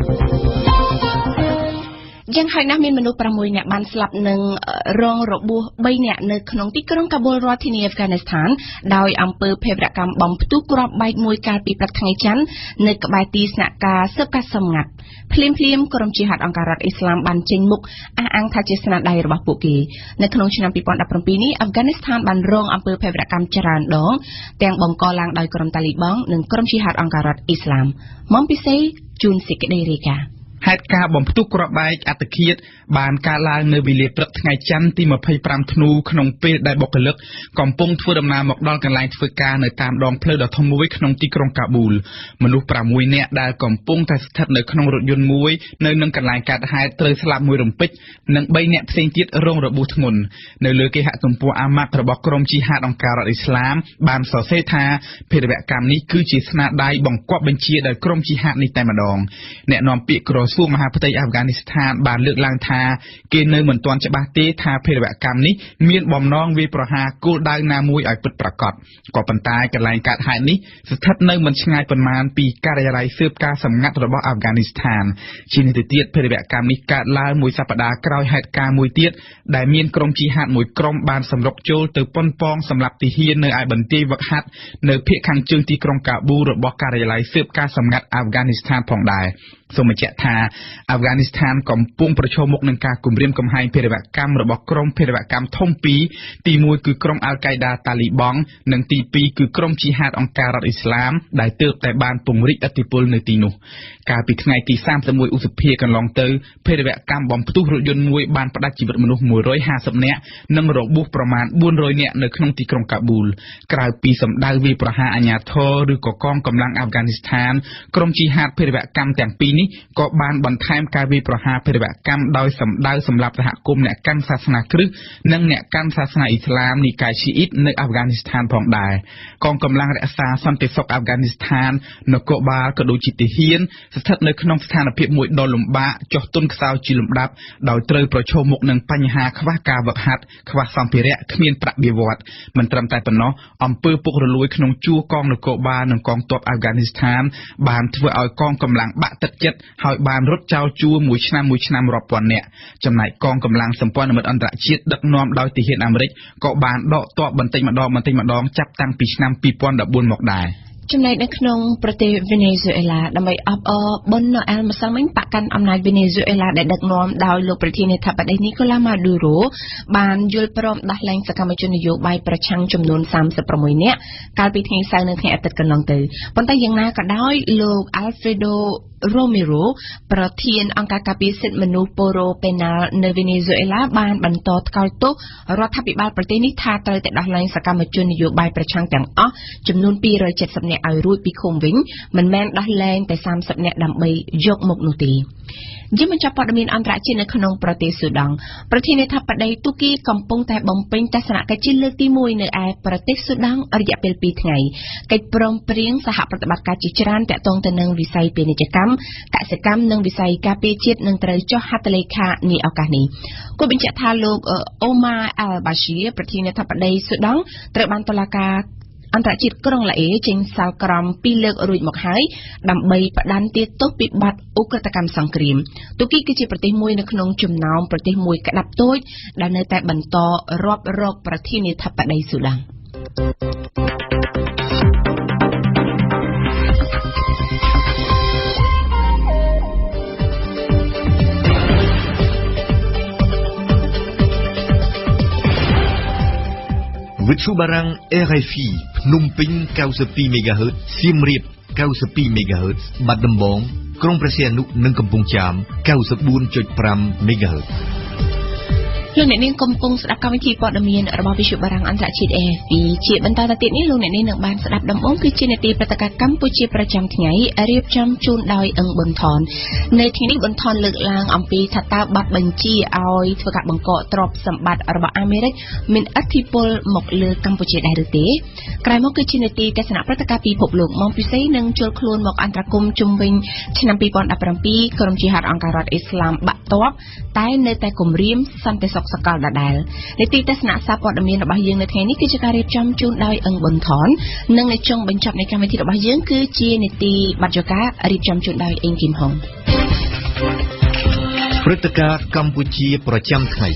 យ៉ាងហោចណាស់មានមនុស្សប្រាំមួយនាក់បានស្លាប់និងរងរបួសបីនាក់នៅក្នុងទីក្រុងកាបូលរដ្ឋធានីអាហ្វហ្គានីស្ថានដោយអំពើភេរវកម្មបំផ្ទុះគ្រាប់បែកមួយកាលពីព្រឹកថ្ងៃច័ន្ទនៅក្បែរទីស្នាក់ការស៊ើបការសម្ងាត់ភ្លាមភ្លាមក្រុមជីហាតអង្គការរដ្ឋអ៊ីស្លាមបានចេញមុខអះអាងថាជាស្នាដៃរបស់ពួកគេនៅក្នុងឆ្នាំពីរពាន់ដប់ប្រាំពីរនេះអាហ្វហ្គានីស្ថានបានរងអំពើភេរវកម្មច្រើនដងទាំងបង្កឡើងដោយក្រុមតាលីបង់និងក្រុមជីហាតអង្គការរដ្ឋអ៊ីស្លាមមុំពិសេសជួនសេចក្តីរាយការណ៍ហេតុការបំផ្ទុះគ្រាប់បែកអត្តឃាតបានកើតឡើងនៅវេលាព្រឹកថ្ងៃច័ន្ទទីម្ភៃប្រាំធ្នូក្នុងពេលដែលបុគ្គលិកកំពុងធ្វើដំណើរមកដល់កន្លែងធ្វើការនៅតាមដងផ្លូវដ៏ធំមួយក្នុងទីក្រុងកាប៊ូលមនុស្សប្រាំមួយនាក់ដែលកំពុងតែស្ថិតនៅក្នុងរថយន្តមួយនៅនឹងកន្លែងកើតហេតុត្រូវស្លាប់មួយរំពេចនិងបីនាក់ផ្សេងទៀតរងរបួសធ្ងន់នៅលើគេហទំព័រអាម៉ាក់របស់ក្រុមជីហាតអង្គការរដ្ឋអ៊ីស្លាមបានសរសេរថាភេរវកម្មនេះគឺជាស្នាដៃបង្គាប់បញ្ជាដោយក្រុមជីហាតនេះតែម្ដងអ្នកនាំពាក្យក្រសួងមហាផ្ទៃអាហ្វហ្គានីស្ថានបានលើកឡើងថាគេនៅមិនទាន់ច្បាស់ទេថាភេរវកម្មនេះមានបំណងវាយប្រហារគោលដៅណាមួយឲ្យពិតប្រាកដក៏ប៉ុន្តែកន្លែងកើតហេតុនេះស្ថិតនៅមិនឆ្ងាយប៉ុន្មានពីការិយាល័យស៊ើបការសម្ងាត់របស់អាហ្វហ្គានីស្ថានជានេះទៅទៀតភេរវកម្មនេះកើតឡើងមួយសប្តាហ៍ក្រោយហេតុការណ៍មួយទៀតដែលមានក្រុមជីហាតមួយក្រុមបានសម្រុកចូលទៅប៉ុនប៉ងសម្រាប់ទីហ៊ាននៅឯបន្ទាយវឹកហាត់នៅភូមិខាងជើងទីក្រុងកាប៊ូលរបស់ការិយាល័យស៊ើបការសម្ងាត់អាហ្វហ្គានីស្ថានផងដែរសូមបញ្ជាក់ថាអាហ្វហ្គានីស្ថានកំពុងប្រឈមមុខនឹងការគំរាមកំហែងភេរវកម្មរបស់ក្រុមភេរវកម្មធំពីរទីមួយគឺក្រុមអាល់កៃដាតាលីបង់និងទីពីរគឺក្រុមជីហាតអង្គការរដ្ឋអ៊ីស្លាមដែលទើបតែបានពង្រីកឥទ្ធិពលនៅទីនោះកាលពីថ្ងៃទីសាមសិបមួយឧសភាកន្លងទៅភេរវកម្មបំផ្ទុះរថយន្តមួយបានផ្តាច់ជីវិតមនុស្សមួយរយហាសិបនាក់និងរបួសប្រមាណបួនរយនាក់នៅក្នុងទីក្រុងកាប៊ូលក្រៅពីសម្ដៅវាយប្រហារអាជ្ញាធរឬក៏កងកម្លាំងអាហ្វហ្គានីស្ថានក្រុមជីហាតភេរវកម្មទាំងពីរនេះក៏បានបន្ថែមការវាយប្រហារភេរវកម្មដោយសម្ដៅសម្រាប់សហគមន៍អ្នកកាន់សាសនាគ្រិស្តនិងអ្នកកាន់សាសនាអ៊ីស្លាមនិកាយឈីអ៊ីតនៅអាហ្វហ្គានីស្ថានផងដែរកងកម្លាំងរក្សាសន្តិសុខអាហ្វហ្គានីស្ថាននគរបាលក៏ដូចជាទាហានស្ថិតនៅក្នុងស្ថានភាពមួយដ៏លំបាកចុះទុនខ្សោយជាលំដាប់ដោយត្រូវប្រឈមមុខនឹងបញ្ហាខ្វះការវឹកហាត់ខ្វះសម្ភារៈគ្មានប្រាក់បៀវត្សមិនត្រឹមតែប៉ុណ្ណោះអំពើពុករលួយក្នុងជួរកងនគរបាលនិងកងទ័ពអាហ្វហ្គានីស្ថានបានធ្វើឲ្យកងកម្លាំងបាក់ទឹកចិត្តហើយបានរត់ចោលជួរមួយឆ្នាំមួយឆ្នាំរាប់ពាន់នាក់ចំណែកកងកម្លាំងសម្ព័ន្ធមិត្តអន្តរជាតិដឹកនាំដោយទាហានអាមេរិកក៏បានដកទ័ពបន្តិចម្ដងបន្តិចម្ដងចាប់តាំងពីឆ្នាំពីរពាន់ដប់បួនមកដែរចំណែកនៅក្នុងប្រទេសវេណេស៊ុយអេឡាដើម្បីអបអរបុណ្យណូអែលម្សិលមិញបកកាន់អំណាចវេណេស៊ុយអេឡាដែលដឹកនាំដោយលោកប្រធានាធិបតីនីកូឡាម៉ាឌូរ៉ូបានយល់ព្រមដោះលែងសកម្មជននយោបាយប្រឆាំងចំនួនសាមសិបប្រាំមួយនាក់កាលពីថ្ងៃសៅរ៍និងថ្ងៃអាទិត្យកន្លងទៅប៉ុន្តែយ៉ាងណាក៏ដោយលោក Alfredo Romero ប្រធានអង្គការការពារសិទ្ធិមនុស្ស Foro Penal នៅវេណេស៊ុយអេឡាបានបន្តថ្កោលទោសរដ្ឋាភិបាលប្រទេសនេះថាត្រូវតែដោះលែងសកម្មជននយោបាយប្រឆាំងទាំងអស់ចំនួនពីររយ칠십នាក់ឲ្យរួចពីឃុំវិញមិនមែនដោះលែងតែសាមសិបនាក់ដើម្បីយកមុខនោះទេយើងបញ្ចប់ព័ត៌មានអន្តរជាតិនៅក្នុងប្រទេសស៊ូដង់ប្រធានាធិបតីទូគីកំពុងតែបំពេញទស្សនកិច្ចជាលើកទីមួយនៅឯប្រទេសស៊ូដង់រយៈពេលពីរថ្ងៃកិច្ចព្រមព្រៀងសហប្រតិបត្តិការជាច្រើនទាក់ទងទៅនឹងវិស័យពាណិជ្ជកម្មកសិកម្មនិងវិស័យការពារជាតិនឹងត្រូវចុះហត្ថលេខានាឱកាសនេះគូបញ្ជាក់ថាលោកអូម៉ាអែលបាឈីប្រធានាធិបតីស៊ូដង់ត្រូវបានតុលាការអន្តរជាតិក្រុងឡាអេចេញសាលក្រមពីរលើករួចមកហើយដើម្បីផ្ដន្ទាទោសពីបទឧក្រិដ្ឋកម្មសង្គ្រាមទូគីគឺជាប្រទេសមួយនៅក្នុងចំណោមប្រទេសមួយក្តាប់តូចដែលនៅតែបន្តរាប់រកប្រធានាធិបតីស៊ូដង់វិទ្យុបារាំង R F I ភ្នំពេញ ninety-two megahertz សៀមរាប ninety-two megahertz បាត់ដំបងក្រុងព្រះសីហនុនិងកំពង់ចាម ninety-four point five megahertz លោកអ្នកនាងកំពុងស្ដាប់កម្មវិធីព័ត៌មានរបស់វិទ្យុបារាំងអន្តរជាតិ A F P ជាបន្តទៅទៀតនេះលោកអ្នកនាងនឹងបានស្ដាប់ដំបូងគឺជានាទីព្រឹត្តិការណ៍កម្ពុជាប្រចាំថ្ងៃរៀបចំជូនដោយអឹងប៊ុនថននៅថ្ងៃនេះប៊ុនថនលើកឡើងអំពីថាតើប័ណ្ណបញ្ជាឲ្យធ្វើការបង្កកទ្រព្យសម្បត្តិរបស់អាមេរិកមានឥទ្ធិពលមកលើកម្ពុជាដែរឬទេក្រោយមកគឺជានាទីទស្សនៈព្រឹត្តិការណ៍ពិភពលោកមកពិសេសនឹងចូលខ្លួនមកអន្តរកម្មជុំវិញឆ្នាំtwo thousand seventeenក្រុមជាហត្ថអង្គការរដ្ឋអ៊ីស្លាមបាក់ទ័ពតែនៅតែគម្រាមសន្តិសុខសកលដដែលនីតិទស្សនៈសារព័ត៌មានរបស់យើងនៅថ្ងៃនេះគឺជាការរៀបចំជូនដោយអឹងប៊ុនថននិងនៅចុងបញ្ចប់នៃកម្មវិធីរបស់យើងគឺជានីតិបទយការៀបចំជូនដោយអេងគីមហុងព្រឹត្តិការណ៍កម្ពុជាប្រចាំថ្ងៃ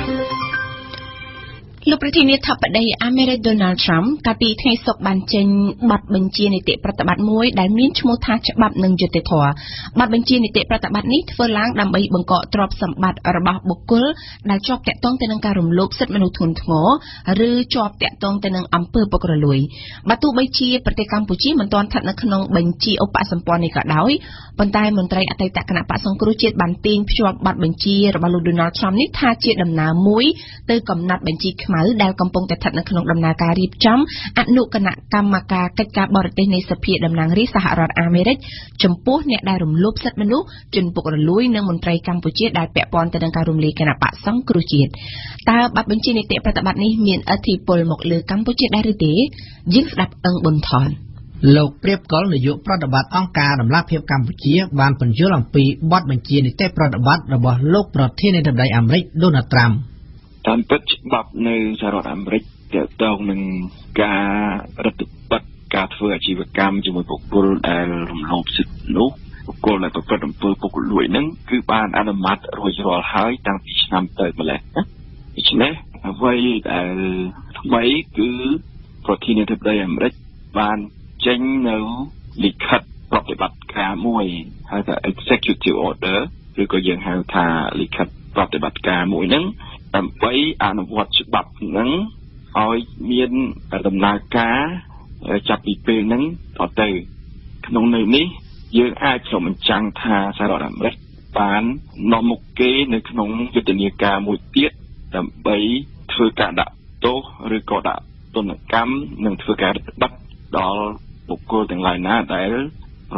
លោកប្រធានាធិបតីអាមេរិក Donald Trump កាលពីថ្ងៃសុក្របានចេញប័ណ្ណបញ្ជានីតិប្រតិបត្តិមួយដែលមានឈ្មោះថាច្បាប់និងយុត្តិធម៌ប័ណ្ណបញ្ជានីតិប្រតិបត្តិនេះធ្វើឡើងដើម្បីបង្កកទ្រព្យសម្បត្តិរបស់បុគ្គលដែលជាប់ទាក់ទងទៅនឹងការរំលោភសិទ្ធិមនុស្សធ្ងន់ធ្ងរឬជាប់ទាក់ទងទៅនឹងអំពើពុករលួយបើទោះបីជាប្រទេសកម្ពុជាមិនទាន់ស្ថិតនៅក្នុងបញ្ជីឧបសម្ព័ន្ធនេះក៏ដោយប៉ុន្តែមន្ត្រីអតីតគណៈបក្សសង្គ្រោះជាតិបានទាញភ្ជាប់ប័ណ្ណបញ្ជារបស់លោក Donald Trump នេះថាជាដំណើរមួយទៅកំណត់បញ្ជីខ្មៅដែលកំពុងតែស្ថិតនៅក្នុងដំណើរការរៀបចំអនុគណៈកម្មការកិច្ចការបរទេសនៃសភាតំណាងរាស្ត្រសហរដ្ឋអាមេរិកចំពោះអ្នកដែលរំលោភសិទ្ធិមនុស្សជនពុករលួយនិងមន្ត្រីកម្ពុជាដែលពាក់ព័ន្ធទៅនឹងការរំលាយគណៈបក្សសង្គ្រោះជាតិតើប័ណ្ណបញ្ជានីតិប្រតិបត្តិនេះមានឥទ្ធិពលមកលើកម្ពុជាដែរឬទេយើងស្ដាប់អឹងប៊ុនថនលោកព្រៀបកុលនាយកប្រតិបត្តិអង្គការដំណាភៀបកម្ពុជាបានបញ្យល់អំពីបទបញ្ជានីតិប្រតិបត្តិរបស់លោកប្រធានាធិបតីអាមេរិក Donald Trump តាមពិតច្បាប់នៅសហរដ្ឋអាមេរិកទាក់ទងនឹងការរដ្ឋបတ်ការធ្វើអាជីវកម្មជាមួយបុគ្គលដែលរំលោភសិទ្ធិមនុស្សបុគ្គលដែលប្រព្រឹត្តអំពើពុករលួយហ្នឹងគឺបានអនុម័តរួចរាល់ហើយតាំងពីឆ្នាំទៅម្ល៉េះណាដូច្នេះអ្វីដែលថ្មីគឺប្រធានាធិបតីអាមេរិកបានចេញនៅលិខិតប្រតិបត្តិការមួយហៅថា executive order ឬក៏យើងហៅថាលិខិតប្រតិបត្តិការមួយហ្នឹងដើម្បីអនុវត្តច្បាប់ហ្នឹងឲ្យមានដំណើរការចាប់ពីពេលហ្នឹងតទៅក្នុងន័យនេះយើងអាចឆ្លុះបញ្ចាំងថាសហរដ្ឋអាមេរិកបាននាំមុខគេនៅក្នុងយុទ្ធនាការមួយទៀតដើម្បីធ្វើការដាក់ទោសឬក៏ដាក់ទណ្ឌកម្មនិងធ្វើការរដ្ឋបတ်ដល់បុគ្គលទាំងឡាយណាដែលរ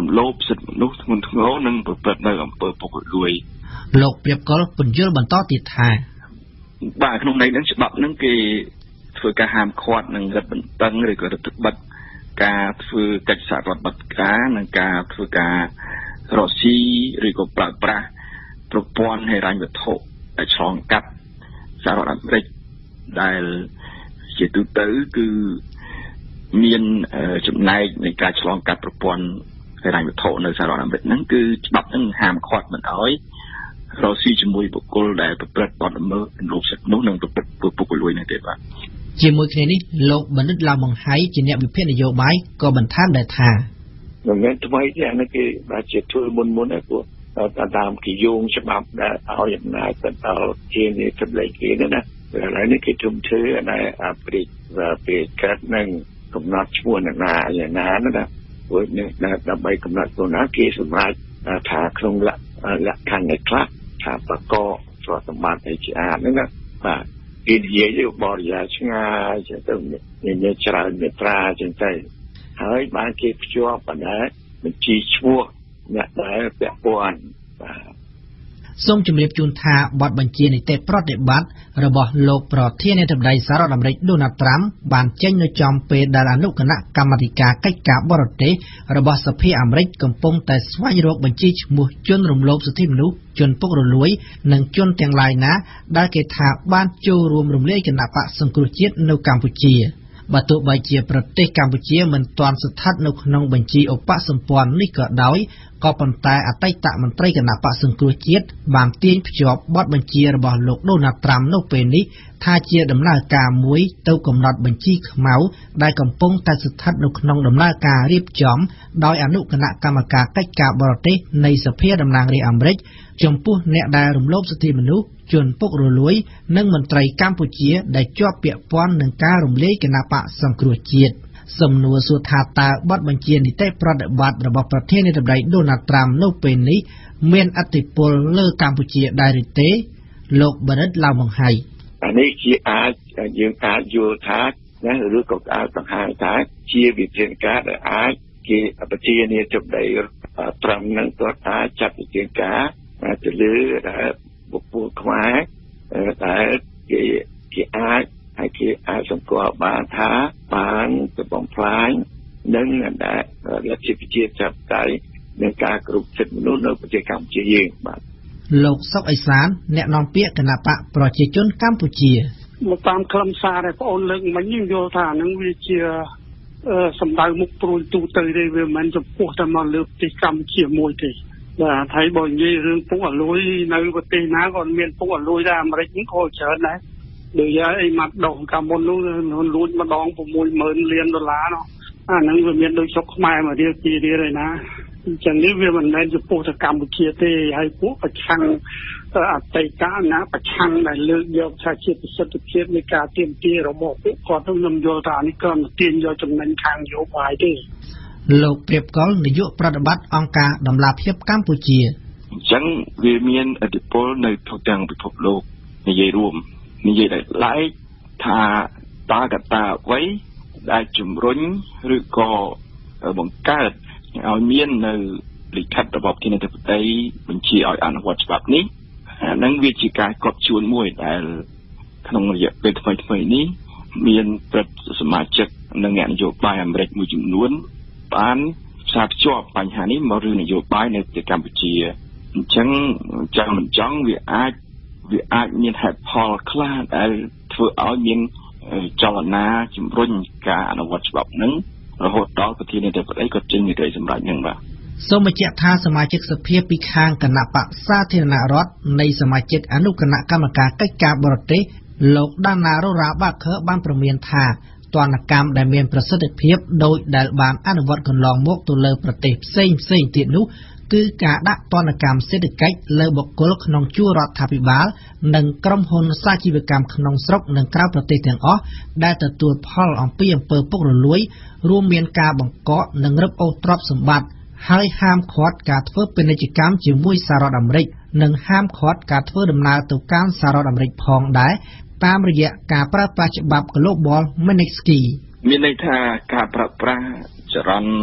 រំលោភសិទ្ធិមនុស្សធ្ងន់ធ្ងរនិងប្រព្រឹត្តនៅអំពើពុករលួយលោកព្រៀបកុលពន្យល់បន្តទៀតថាបាទក្នុងន័យហ្នឹងច្បាប់ហ្នឹងគេធ្វើការហាមឃាត់និងរឹតបន្តឹងឬក៏រឹតបន្តឹងការធ្វើកិច្ចសហប្រតិបត្តិការនិងការធ្វើការរកស៊ីឬក៏ប្រើប្រាស់ប្រព័ន្ធហិរញ្ញវត្ថុដែលឆ្លងកាត់សហរដ្ឋអាមេរិកដែលជាទូទៅគឺមានចំណែកនៃការឆ្លងកាត់ប្រព័ន្ធហិរញ្ញវត្ថុនៅសហរដ្ឋអាមេរិកហ្នឹងគឺច្បាប់ហ្នឹងហាមឃាត់មិនឲ្យរកស៊ីជាមួយបុគ្គលដែលប្រព្រឹត្តបទល្មើសរំលោភសិទ្ធិមនុស្សនិងប្រព្រឹត្តពុករលួយនេះទេបាទជាមួយគ្នានេះលោកបណ្ឌិតឡាវម៉ុងហៃជាអ្នកវិភាគនយោបាយក៏បន្ថែមដែរថាមិនមែនថ្មីទេអានេះគេបាទជាធ្វើមុនមុនឯពួកតាមគីយោងច្បាប់ដែលឲ្យអំណាចទៅដល់ជានេះសម្លេងគេណាណាឥឡូវនេះគេជុំធ្វើដែលអាព្រិកពេលកើតនឹងកំណត់ឈ្មោះអ្នកណាយ៉ាងណាណាព្រោះនេះដើម្បីកំណត់ខ្លួនណាគេសម្រាប់ថាក្នុងលក្ខលក្ខខណ្ឌនៃខ្លះថាបកកស្របសម្បត្តិឯជាអាហ្នឹងណាបាទគេនិយាយទៅបរិយាឆ្ងាយចឹងទៅមានច្រើនមេត្រាចឹងទៅហើយបានគេភ្ជាប់បណ្ដាបញ្ជីឈ្មោះអ្នកដែលពាក់ព័ន្ធបាទសូមជម្រាបជូនថាបទបញ្ជានីតិប្រតិបត្តិរបស់លោកប្រធានាធិបតីសហរដ្ឋអាមេរិកដូណាល់ត្រាំបានចេញនៅចំពេលដែលអនុគណៈកម្មាធិការកិច្ចការបរទេសរបស់សភាអាមេរិកកំពុងតែស្វែងរកបញ្ជីឈ្មោះជនរំលោភសិទ្ធិមនុស្សជនពុករលួយនិងជនទាំងឡាយណាដែលគេថាបានចូលរួមរំលាយគណបក្សសង្គ្រោះជាតិនៅកម្ពុជាបើទោះបីជាប្រទេសកម្ពុជាមិនទាន់ស្ថិតនៅក្នុងបញ្ជីឧបសម្ព័ន្ធនេះក៏ដោយក៏ប៉ុន្តែអតីតមន្ត្រីគណបក្សសង្គ្រោះជាតិបានទាញភ្ជាប់បទបញ្ជារបស់លោកដូណាល់ត្រាំនៅពេលនេះថាជាដំណើរការមួយទៅកំណត់បញ្ជីខ្មៅដែលកំពុងតែស្ថិតនៅក្នុងដំណើរការរៀបចំដោយអនុគណៈកម្មការកិច្ចការបរទេសនៃសភាតំណាងរាស្ត្រអាមេរិកចំពោះអ្នកដែលរំលោភសិទ្ធិមនុស្សជនពុករលួយនិងមន្ត្រីកម្ពុជាដែលជាប់ពាក់ព័ន្ធនឹងការរំលាយគណបក្សសង្គ្រោះជាតិសំណួរសួរថាតើបទបញ្ជានីតិប្រតិបត្តិរបស់ប្រធានាធិបតីដូណាល់ត្រាំនៅពេលនេះមានឥទ្ធិពលលើកម្ពុជាដែរឬទេលោកបណ្ឌិតឡាវម៉ុងហៃអានេះជាអាចយើងអាចយល់ថាណាឬក៏អាចបង្ហាញថាជាវិធានការដែលអាចគេប្រធានាធិបតីត្រាំនឹងគាត់អាចចាត់វិធានការទៅលើបុគ្គលខ្មែរដែលគេគេអាចហើយគេអាចសង្កត់បានថាបានទៅបំផ្លាញនិងដែលលទ្ធិប្រជាធិបតេយ្យនិងការគ្រប់សិទ្ធិមនុស្សនៅប្រទេសកម្ពុជាយើងបាទលោកសុកអេសានអ្នកនាំពាក្យគណបក្សប្រជាជនកម្ពុជាមកតាមខ្លឹមសារដែលបងអូនលើកមិញយើងយល់ថាហ្នឹងវាជាសម្ដៅមុខព្រួយទូទៅទេវាមិនចំពោះតែមកលើប្រទេសកម្ពុជាមួយទេបាទហើយបើនិយាយរឿងពុករលួយនៅប្រទេសណាក៏មានពុករលួយដែរអាមេរិកនេះក៏ច្រើនដែរដូចអីមកដងកាលមុននោះលួចម្ដង 60000 លានដុល្លារនោះអាហ្នឹងវាមានដូចស្រុកខ្មែរមករៀលពីរៀលឯណាអញ្ចឹងនេះវាមិនមែនចំពោះតែកម្ពុជាទេហើយពួកប្រឆាំងអតីតណាប្រឆាំងដែលលើកយកថាជាប្រសិទ្ធភាពនៃការទាមទាររបស់ពួកគាត់ទៅខ្ញុំយល់ថានេះក៏ទាញយកចំណេញខាងនយោបាយទេលោកព្រៀបកុលនាយកប្រតិបត្តិអង្គការដំឡាភិបកម្ពុជាអញ្ចឹងវាមានឥទ្ធិពលនៅទូទាំងពិភពលោកនិយាយរួមនិយាយដោយឡែកថាតើកត្តាអ្វីដែលជំរុញឬក៏បង្កើតឲ្យមាននៅលិខិតរបស់ប្រធានាធិបតីបញ្ជាឲ្យអនុវត្តច្បាប់នេះអានឹងវាជាការកត់ជួនមួយដែលក្នុងរយៈពេលថ្មីថ្មីនេះមានព្រឹទ្ធសមាជិកនិងអ្នកនយោបាយអាមេរិកមួយចំនួនបានផ្សារភ្ជាប់បញ្ហានេះមករឿងនយោបាយនៅប្រទេសកម្ពុជាអញ្ចឹងចង់មិនចង់វាអាចវាអាចមានហេតុផលខ្លះដែលធ្វើឲ្យមានចលនាជំរុញការអនុវត្តច្បាប់ហ្នឹងរហូតដល់ប្រធានាធិបតីក៏ចេញនីតិសម្រាប់ហ្នឹងបាទសូមបញ្ជាក់ថាសមាជិកសភាពីខាងគណៈបក្សសាធារណរដ្ឋនៃសមាជិកអនុគណៈកម្មការកិច្ចការបរទេសលោកដាណារ៉ូរ៉ាបាខឺបានប្រមានថាទណ្ឌកម្មដែលមានប្រសិទ្ធភាពដោយដែលបានអនុវត្តកន្លងមកទៅលើប្រទេសផ្សេងផ្សេងទៀតនោះគឺការដាក់ទណ្ឌកម្មសេដ្ឋកិច្ចលើបុគ្គលក្នុងជួររដ្ឋាភិបាលនិងក្រុមហ៊ុនសាជីវកម្មក្នុងស្រុកនិងក្រៅប្រទេសទាំងអស់ដែលទទួលផលអំពីអំពើពុករលួយរួមមានការបង្កកនិងរឹបអូសទ្រព្យសម្បត្តិហើយហាមឃាត់ការធ្វើពាណិជ្ជកម្មជាមួយសហរដ្ឋអាមេរិកនិងហាមឃាត់ការធ្វើដំណើរទៅកាន់សហរដ្ឋអាមេរិកផងដែរតាមរយៈការប្រើប្រាស់ច្បាប់ Global Magnitsky មានន័យថាការប្រើប្រាស់ចរន្ត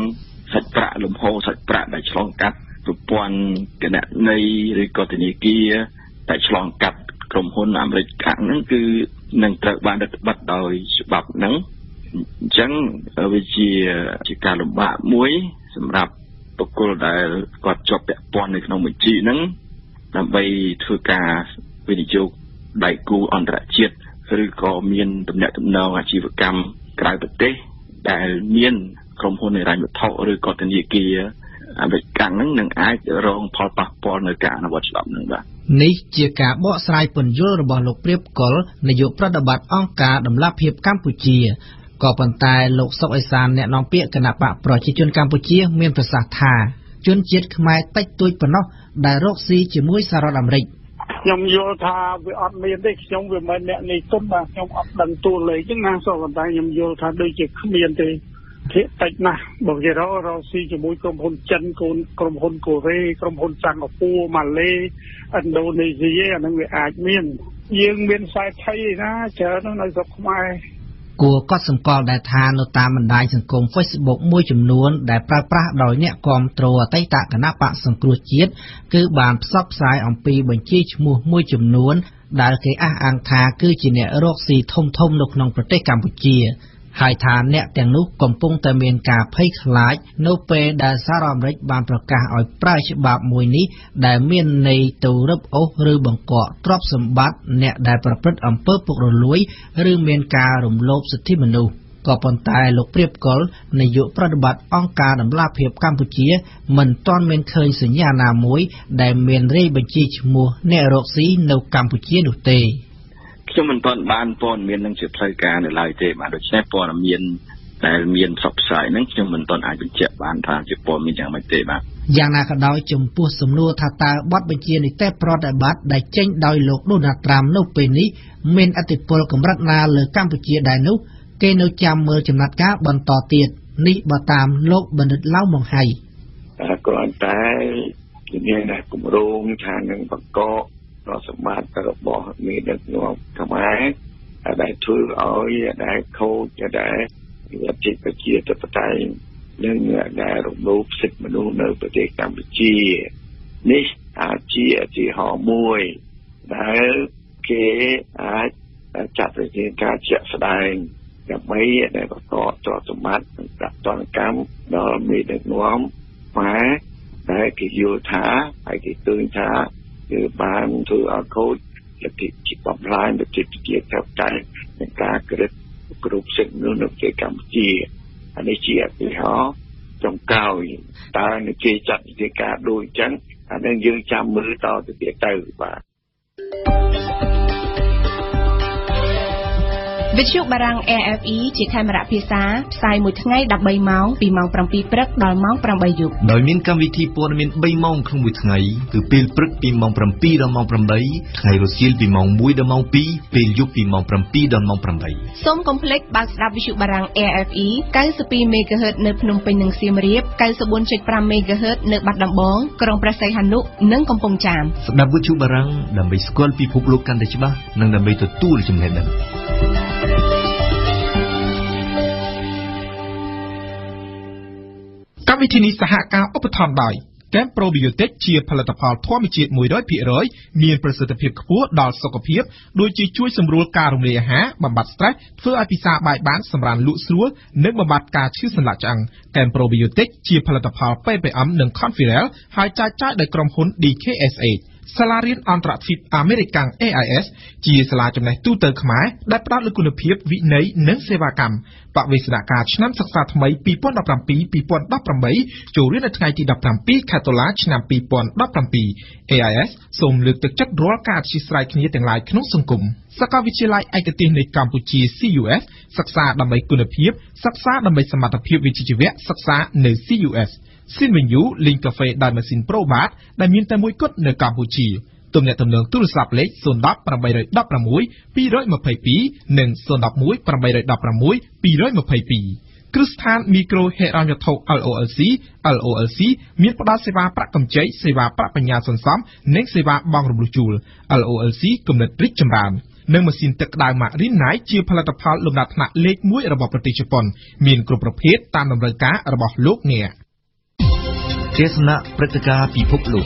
សាច់ប្រាក់លំហូរសាច់ប្រាក់ដែលឆ្លងកាត់ប្រព័ន្ធគណនេយ្យឬក៏ធនាគារតែឆ្លងកាត់ក្រុមហ៊ុនអាមេរិកខាងហ្នឹងគឺនឹងត្រូវបានរឹតបន្តឹងដោយច្បាប់ហ្នឹងអញ្ចឹងវាជាជាការលំបាកមួយសម្រាប់បុគ្គលដែលគាត់ជាប់ពាក់ព័ន្ធនៅក្នុងបញ្ជីហ្នឹងដើម្បីធ្វើការវិនិយោគដៃគូអន្តរជាតិឬក៏មានទំនាក់ទំនងអាជីវកម្មក្រៅប្រទេសដែលមានក្រុមហ៊ុនហិរញ្ញវត្ថុឬក៏ធនាគារអាមេរិកខាងហ្នឹងនឹងអាចរងផលប៉ះពាល់នៅការអនុវត្តច្បាប់ហ្នឹងបាទនេះជាការបកស្រាយពន្យល់របស់លោកព្រាបកុលនាយកប្រតិបត្តិអង្គការដំណាភៀបកម្ពុជាក៏ប៉ុន្តែលោកសុកអេសានអ្នកនាំពាក្យគណៈបកប្រជាជនកម្ពុជាមានប្រសាសន៍ថាជនជាតិខ្មែរតិចតួចប៉ុណ្ណោះដែលរកស៊ីជាមួយសហរដ្ឋអាមេរិកខ្ញុំយល់ថាវាអត់មានទេខ្ញុំវាមិនអ្នកនេះទុំបាទខ្ញុំអត់ដឹងតួលេខហ្នឹងណាសូមតែខ្ញុំយល់ថាដូចជាគ្មានទេភាគតិចណាស់បើគេរករកស៊ីជាមួយក្រុមហ៊ុនចិនកូនក្រុមហ៊ុនកូរ៉េក្រុមហ៊ុនសិង្ហបុរីម៉ាឡេឥណ្ឌូនេស៊ីអាហ្នឹងវាអាចមានយើងមានខ្សែថៃណាច្រើននៅស្រុកខ្មែរគួរកត់សម្គាល់ដែរថានៅតាមបណ្ដាញសង្គម Facebook មួយចំនួនដែលប្រើប្រាស់ដោយអ្នកគាំទ្រអតីតគណៈបកសង្គ្រោះជាតិគឺបានផ្សព្វផ្សាយអំពីបញ្ជីឈ្មោះមួយចំនួនដែលគេអះអាងថាគឺជាអ្នករកស៊ីធំៗនៅក្នុងប្រទេសកម្ពុជាហើយថាអ្នកទាំងនោះកំពុងតែមានការភ័យខ្លាចនៅពេលដែលសហរដ្ឋអាមេរិកបានប្រកាសឲ្យប្រើច្បាប់មួយនេះដែលមានន័យទៅរឹបអូសឬបង្កកទ្រព្យសម្បត្តិអ្នកដែលប្រព្រឹត្តអំពើពុករលួយឬមានការរំលោភសិទ្ធិមនុស្សក៏ប៉ុន្តែលោកព្រាបកុលនាយកប្រតិបត្តិអង្គការដំណាភៀបកម្ពុជាមិនទាន់មានឃើញសញ្ញាណាមួយដែលមានរាយបញ្ជីឈ្មោះអ្នករកស៊ីនៅកម្ពុជានោះទេខ្ញុំមិនទាន់បានព័ត៌មាននឹងជាផ្លូវការនៅឡើយទេបាទដូច្នេះព័ត៌មានដែលមានផ្សព្វផ្សាយហ្នឹងខ្ញុំមិនទាន់អាចបញ្ជាក់បានថាជាព័ត៌មានយ៉ាងម៉េចទេបាទយ៉ាងណាក៏ដោយចំពោះសំណួរថាតើបទបញ្ជានីតិប្រតិបត្តិដែលចេញដោយលោកដូណាល់ត្រាំនៅពេលនេះមានឥទ្ធិពលកម្រិតណាលើកម្ពុជាដែរនោះគេនៅចាំមើលចំណាត់ការបន្តទៀតនេះបើតាមលោកបណ្ឌិតឡៅម៉ុងហៃតែគ្រាន់តែជំនាញដែលគម្រោងថានឹងបង្កសម្បត្តិរបស់មេដឹកនាំខ្មែរដែលធ្វើឲ្យដែលខូចដែលវិជាប្រជាធិបតេយ្យនិងដែលរំលោភសិទ្ធិមនុស្សនៅប្រទេសកម្ពុជានេះអាចជាជាហោមួយដែលគេអាចចាត់វិធានការជាក់ស្ដែងដើម្បីដែលបង្កទ្រព្យសម្បត្តិនិងប្រាក់ទណ្ឌកម្មដល់មេដឹកនាំខ្មែរដែលគេយល់ថាហើយគេទើញថាគឺបានធ្វើឲ្យខូចលទ្ធិជីវបំផ្លាញលទ្ធិប្រជាធិបតេយ្យនិងការគោរពគ្រប់សិទ្ធិមនុស្សនៅប្រទេសកម្ពុជាអានេះជាឧទាហរណ៍ចុងក្រោយតើនឹងគេចាត់វិធានការដូចអញ្ចឹងអានឹងយើងចាំមើលតទៅទៀតទៅបាទវិទ្យុបារាំង A F E ជាខេមរៈភាសាផ្សាយមួយថ្ងៃដប់បីម៉ោងពីម៉ោងប្រាំពីរព្រឹកដល់ម៉ោងប្រាំបីយប់ដោយមានកម្មវិធីព័ត៌មានបីម៉ោងក្នុងមួយថ្ងៃគឺពេលព្រឹកពីម៉ោងប្រាំពីរដល់ម៉ោងប្រាំបីថ្ងៃរសៀលពីម៉ោងមួយដល់ម៉ោងពីរពេលយប់ពីម៉ោងប្រាំពីរដល់ម៉ោងប្រាំបីសូមកុំភ្លេចបើកស្ដាប់វិទ្យុបារាំង A F E កៅសិបពីរមេហ្គាហឺតនៅភ្នំពេញនិងសៀមរាបកៅសិបបួនចុចប្រាំមេហ្គាហឺតនៅបាត់ដំបងក្រុងព្រះសីហនុនិងកំពង់ចាមស្ដាប់វិទ្យុបារាំងដើម្បីស្គាល់ពិភពលោកកាន់តែច្បាស់និងដើម្បីទទួលចំណេះដឹងកម្មវិធីនេះសហការឧបត្ថម្ភដោយ Camp Probiotic ជាផលិតផលធម្មជាតិ មួយរយភាគរយ មានប្រសិទ្ធភាពខ្ពស់ដល់សុខភាពដូចជាជួយសម្រួលការរំលាយអាហារបំបាត់ stress ធ្វើឲ្យពិសាបាយបានសម្រានលក់ស្រួលនិងបំបាត់ការឈឺសន្លាក់ឆ្អឹង Camp Probiotic ជាផលិតផល P P M និង Conferel ហើយចែកចាយដោយក្រុមហ៊ុន D K S Hសាលារៀនអន្តរជាតិអាមេរិក A I S ជាសាលាចំណេះទូទៅខ្មែរដែលផ្ដោតលើគុណភាពវិន័យនិងសេវាកម្មបវេសនការឆ្នាំសិក្សាថ្មី ពីរពាន់ដប់ប្រាំពីរ ពីរពាន់ដប់ប្រាំបី ចូលរៀននៅថ្ងៃទីដប់ប្រាំពីរ ខែតុលា ឆ្នាំពីរពាន់ដប់ប្រាំពីរ A I S សូមលើកទឹកចិត្តរាល់ការអធ្យាស្រ័យគ្នាទាំងឡាយក្នុងសង្គមសាកលវិទ្យាល័យឯកទេសនៃកម្ពុជា C U S សិក្សាដើម្បីគុណភាពសិក្សាដើម្បីសមត្ថភាពវិជ្ជាជីវៈសិក្សានៅ C U Sស៊ីនវិញយូលេងកាហ្វេដោយម៉ាស៊ីន Probat ដែលមានតែមួយគត់នៅកម្ពុជាទំនាក់ទំនងទូរស័ព្ទលេខ ศูนย์ ដប់ ប្រាំបីរយដប់ប្រាំមួយ ពីររយម្ភៃពីរ និង ศูนย์ ដប់មួយ ប្រាំបីរយដប់ប្រាំមួយ ពីររយម្ភៃពីរ គ្រឹះស្ថានមីក្រូហិរញ្ញវត្ថុ L O L C L O L C មានផ្ដល់សេវាប្រាក់កម្ចីសេវាប្រាក់បញ្ញាសន្សំនិងសេវាបង់រំលោះជួល L O L C គំនិតរីកចម្រើននិងម៉ាស៊ីនទឹកក្តៅ Marinite ជាផលិតផលលំដាប់ថ្នាក់លេខមួយរបស់ប្រទេសជប៉ុនមានគ្រប់ប្រភេទតាមតម្រូវការរបស់លោកអ្នកទស្សនៈព្រឹត្តិការណ៍ពិភពលោក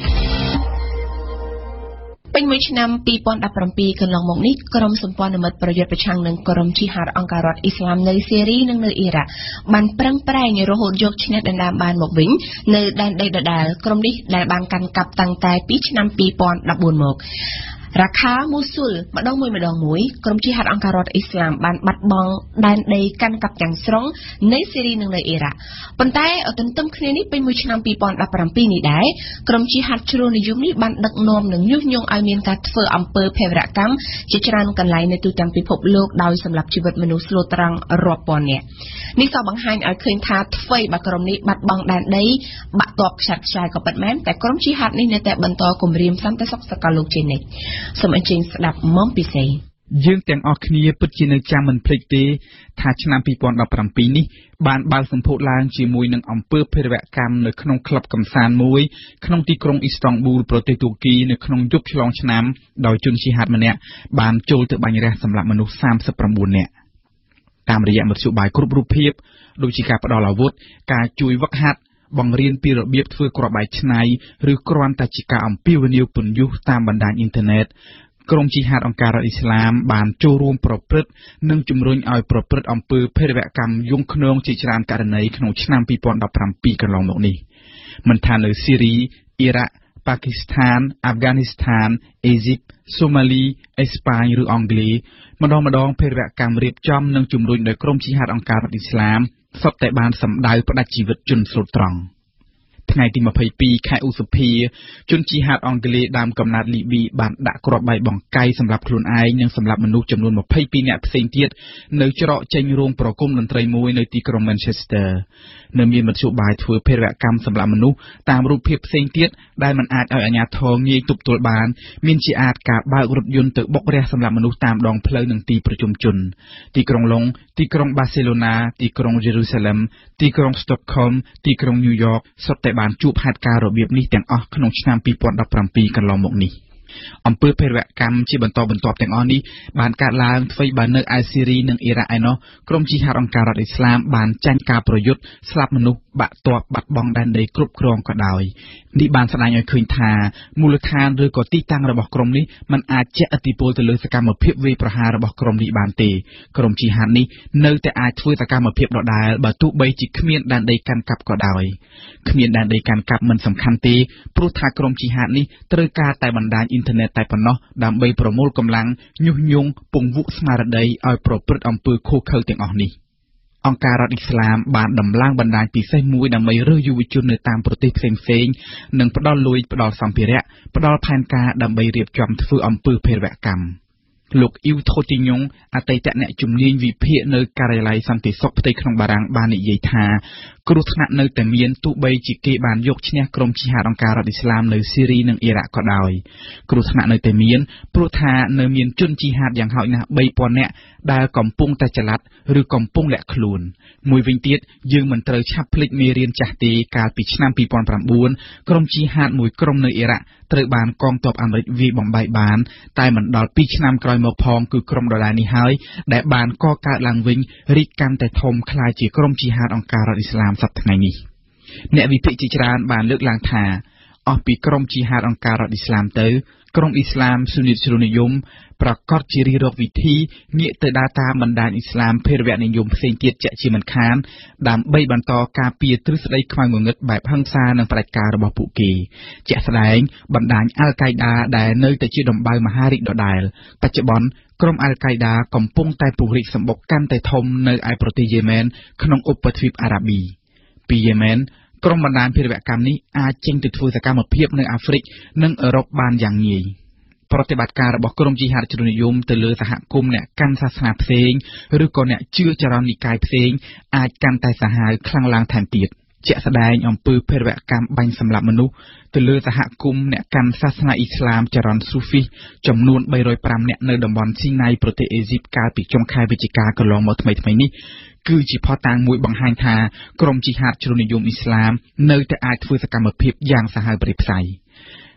ពេញមួយឆ្នាំពីរពាន់ដប់ប្រាំពីរកន្លងមកនេះក្រុមសម្ព័ន្ធមិត្តប្រយុទ្ធប្រឆាំងនឹងក្រុមជីហាតអង្គការរដ្ឋអ៊ីស្លាមនៅសេរីនិងនៅអ៊ីរ៉ាក់បានប្រឹងប្រែងរហូតយកឈ្នះដណ្ដើមបានមកវិញនៅដែនដីដដែលក្រុមនេះដែលបានកាន់កាប់តាំងតែពីឆ្នាំពីរពាន់ដប់បួនមករាខាមូស៊ុលម្ដងមួយម្ដងមួយក្រុមជីហាតអង្គការរដ្ឋអ៊ីស្លាមបានបាត់បង់ដែនដីកាន់កាប់ទាំងស្រុងនៃសេរីនិងនៅអ៊ីរ៉ាក់ប៉ុន្តែទន្ទឹមគ្នានេះពេញមួយឆ្នាំពីរពាន់ដប់ប្រាំពីរនេះដែរក្រុមជីហាតជ្រុលនិយមនេះបានដឹកនាំនិងញុះញង់ឲ្យមានការធ្វើអំពើភេរវកម្មជាច្រើនកន្លែងនៅទូទាំងពិភពលោកដោយសម្លាប់ជីវិតមនុស្សស្លូតត្រង់រាប់ពាន់នាក់នេះសបង្ហាញឲ្យឃើញថាអ្វីបើក្រុមនេះបាត់បង់ដែនដីបាក់ទ័ពខ្ចាត់ខ្ចាយក៏ពិតមែនតែក្រុមជីហាតនេះនៅតែបន្តគម្រាមសន្តិសុខសកលលោកជានិច្ចសូមអញ្ជើញស្ដាប់មុំពិសេសយើងទាំងអស់គ្នាពិតជានៅចាំមិនភ្លេចទេថាឆ្នាំពីរពាន់ដប់ប្រាំពីរនេះបានបើកសម្ពោធឡើងជាមួយនឹងអំពើភេរវកម្មនៅក្នុងក្លឹបកំសាន្តមួយក្នុងទីក្រុងអ៊ីស្តង់ប៊ូលប្រទេសទូគីនៅក្នុងយប់ឆ្លងឆ្នាំដោយជនជីហាតម្នាក់បានចូលទៅបាញ់រះសម្លាប់មនុស្សសាមសិបប្រាំបួននាក់តាមរយៈមធ្យោបាយគ្រប់រូបភាពដូចជាការផ្ដល់អាវុធការជួយវឹកហាត់បង្រៀនពីរបៀបធ្វើគ្រាប់បែកឆ្នៃឬគ្រាន់តែជាការអំពាវនាវពន្យុះតាមបណ្ដាញអ៊ីនធឺណិតក្រុមជីហាតអង្គការរដ្ឋអ៊ីស្លាមបានចូលរួមប្រព្រឹត្តនិងជំរុញឲ្យប្រព្រឹត្តអំពើភេរវកម្មយង់ឃ្នងជាច្រើនករណីក្នុងឆ្នាំពីរពាន់ដប់ប្រាំពីរកន្លងមកនេះមិនថានៅស៊ីរីអ៊ីរ៉ាក់ប៉ាគីស្ថានអាហ្វហ្គានីស្ថានអេស៊ីបសូម៉ាលីអេស្ប៉ាញឬអង់គ្លេសម្ដងម្ដងភេរវកម្មរៀបចំនិងជំរុញដោយក្រុមជីហាតអង្គការរដ្ឋអ៊ីស្លាមសុទ្ធតែបានសម្ដៅផ្ដាច់ជីវិតជនស្លូតត្រង់ថ្ងៃទីម្ភៃពីរខែឧសភាជនជីហាតអង់គ្លេសដើមកំណើតលីប៊ីបានដាក់គ្រាប់បែកបង្កាយសម្រាប់ខ្លួនឯងនិងសម្រាប់មនុស្សចំនួនម្ភៃពីរនាក់ផ្សេងទៀតនៅច្រកចេញរោងប្រគំតន្ត្រីមួយនៅទីក្រុង Manchester នៅមានមធ្យោបាយធ្វើភេរវកម្មសម្រាប់មនុស្សតាមរូបភាពផ្សេងទៀតដែលមិនអាចឲ្យអាជ្ញាធរងាយទប់ទល់បានមានជាអាចការបើករថយន្តទៅបុករះសម្រាប់មនុស្សតាមដងផ្លូវនិងទីប្រជុំជនទីក្រុងឡុងទីក្រុងបាសេឡូណាទីក្រុងយេរូសាឡឹមទីក្រុងស្តុកហុលទីក្រុងញូវយ៉កសុទ្ធតែបានជួបហេតុការណ៍របៀបនេះទាំងអស់ក្នុងឆ្នាំពីរពាន់ដប់ប្រាំពីរកន្លងមកនេះអំពើភេរវកម្មជាបន្តបន្ទាប់ទាំងអស់នេះបានកើតឡើងអ្វីបើនៅឯស៊ីរីនិងអ៊ីរ៉ាក់ឯណោះក្រុមជីហាតអង្គការរដ្ឋអ៊ីស្លាមបានចាញ់ការប្រយុទ្ធស្លាប់មនុស្សបាក់ទ័ពបាត់បង់ដែនដីគ្រប់គ្រងក៏ដោយនេះបានស្ដែងឲ្យឃើញថាមូលដ្ឋានឬក៏ទីតាំងរបស់ក្រុមនេះមិនអាចជះឥទ្ធិពលទៅលើសកម្មភាពវាយប្រហាររបស់ក្រុមនេះបានទេក្រុមជីហាតនេះនៅតែអាចធ្វើសកម្មភាពដដែលបើទោះបីជាគ្មានដែនដីកាន់កាប់ក៏ដោយគ្មានដែនដីកាន់កាប់មិនសំខាន់ទេព្រោះថាក្រុមជីហាតនេះត្រូវការតែបណ្ដាញអ៊ីនធឺណិតតែប៉ុណ្ណោះដើម្បីប្រមូលកម្លាំងញុះញង់ពង្វក់ស្មារតីឲ្យប្រព្រឹត្តអំពើឃោរឃៅទាំងអស់នេះអង្គការរដ្ឋអ៊ីស្លាមបានដំឡើងបណ្ដាញពិសេសមួយដើម្បីរើសយុវជននៅតាមប្រទេសផ្សេងៗនិងផ្ដល់លុយផ្ដល់សម្ភារៈផ្ដល់ផែនការដើម្បីរៀបចំធ្វើអំពើភេរវកម្មលោកអ៊ីវថូទីញ៉ុងអតីតអ្នកជំនាញវិភាគនៅការិយាល័យសន្តិសុខផ្ទៃក្នុងបារាំងបាននិយាយថាគ្រោះថ្នាក់នៅតែមានទោះបីជាគេបានយកឈ្នះក្រុមជីហាតអង្គការរដ្ឋអ៊ីស្លាមនៅស៊ីរីនិងអ៊ីរ៉ាក់ក៏ដោយគ្រោះថ្នាក់នៅតែមានព្រោះថានៅមានជនជីហាតយ៉ាងហោចណាស់បីពាន់នាក់ដែលកំពុងតែចល័តឬកំពុងលាក់ខ្លួនមួយវិញទៀតយើងមិនត្រូវឆាប់ភ្លេចមេរៀនចាស់ទេកាលពីឆ្នាំពីរពាន់ប្រាំបួនក្រុមជីហាតមួយក្រុមនៅអ៊ីរ៉ាក់ត្រូវបានកងទ័ពអាមេរិកវាយបំបែកបានតែមិនដល់ពីរឆ្នាំក្រោយមកផងគឺក្រុមដដែលនេះហើយដែលបានកកើតឡើងវិញរីកកាន់តែធំក្លាយជាក្រុមជីហាតអង្គការរដ្ឋអ៊ីស្លាមសប្តាហ៍ថ្ងៃនេះអ្នកវិភាគជាច្រើនបានលើកឡើងថាអស់ពីក្រុមជីហាតអង្គការរដ្ឋអ៊ីស្លាមទៅក្រុមអ៊ីស្លាមស៊ូនីតជ្រុលនិយមប្រកាសជារៀបរកវិធីងាកទៅដើរតាមបណ្ដាញអ៊ីស្លាមភេរវនិយមផ្សេងទៀតជាក់ជាមិនខានដើម្បីបន្តការពារទ្រឹស្ដីខ្មៅងងឹតបែបហិង្សានិងផ្ដាច់ការរបស់ពួកគេជាក់ស្ដែងបណ្ដាញអាល់កាយដាដែលនៅតែជាដំបៅមហារីកដដែលបច្ចុប្បន្នក្រុមអាល់កាយដាកំពុងតែពង្រីកសម្បុកកាន់តែធំនៅឯប្រទេសយេម៉ែនក្នុងឧបទ្វីបអារ៉ាប៊ីពីយេម៉ែនក្រុមបណ្ដាញភេរវកម្មនេះអាចចេញទៅធ្វើសកម្មភាពនៅអាហ្វ្រិកនិងអឺរ៉ុបបានយ៉ាងងាយប្រតិបត្តិការរបស់ក្រុមជីហាតជ្រុលនិយមទៅលើសហគមន៍អ្នកកាន់សាសនាផ្សេងឬក៏អ្នកជឿចរន្តនិកាយផ្សេងអាចកាន់តែសាហាវខ្លាំងឡើងថែមទៀតជាក់ស្ដែងអំពើភេរវកម្មបាញ់សម្លាប់មនុស្សទៅលើសហគមន៍អ្នកកាន់សាសនាអ៊ីស្លាមចរន្តស៊ូហ្វីចំនួនបីរយប្រាំនាក់នៅតំបន់ស៊ីណៃប្រទេសអេស៊ីបកាលពីចុងខែវិច្ឆិកាកន្លងមកថ្មីៗនេះគឺជាផុសតាងមួយបង្ហាញថាក្រុមជីហាតជ្រុលនិយមអ៊ីស្លាមនៅតែអាចធ្វើសកម្មភាពយ៉ាងសាហាវប្រិយផ្សៃ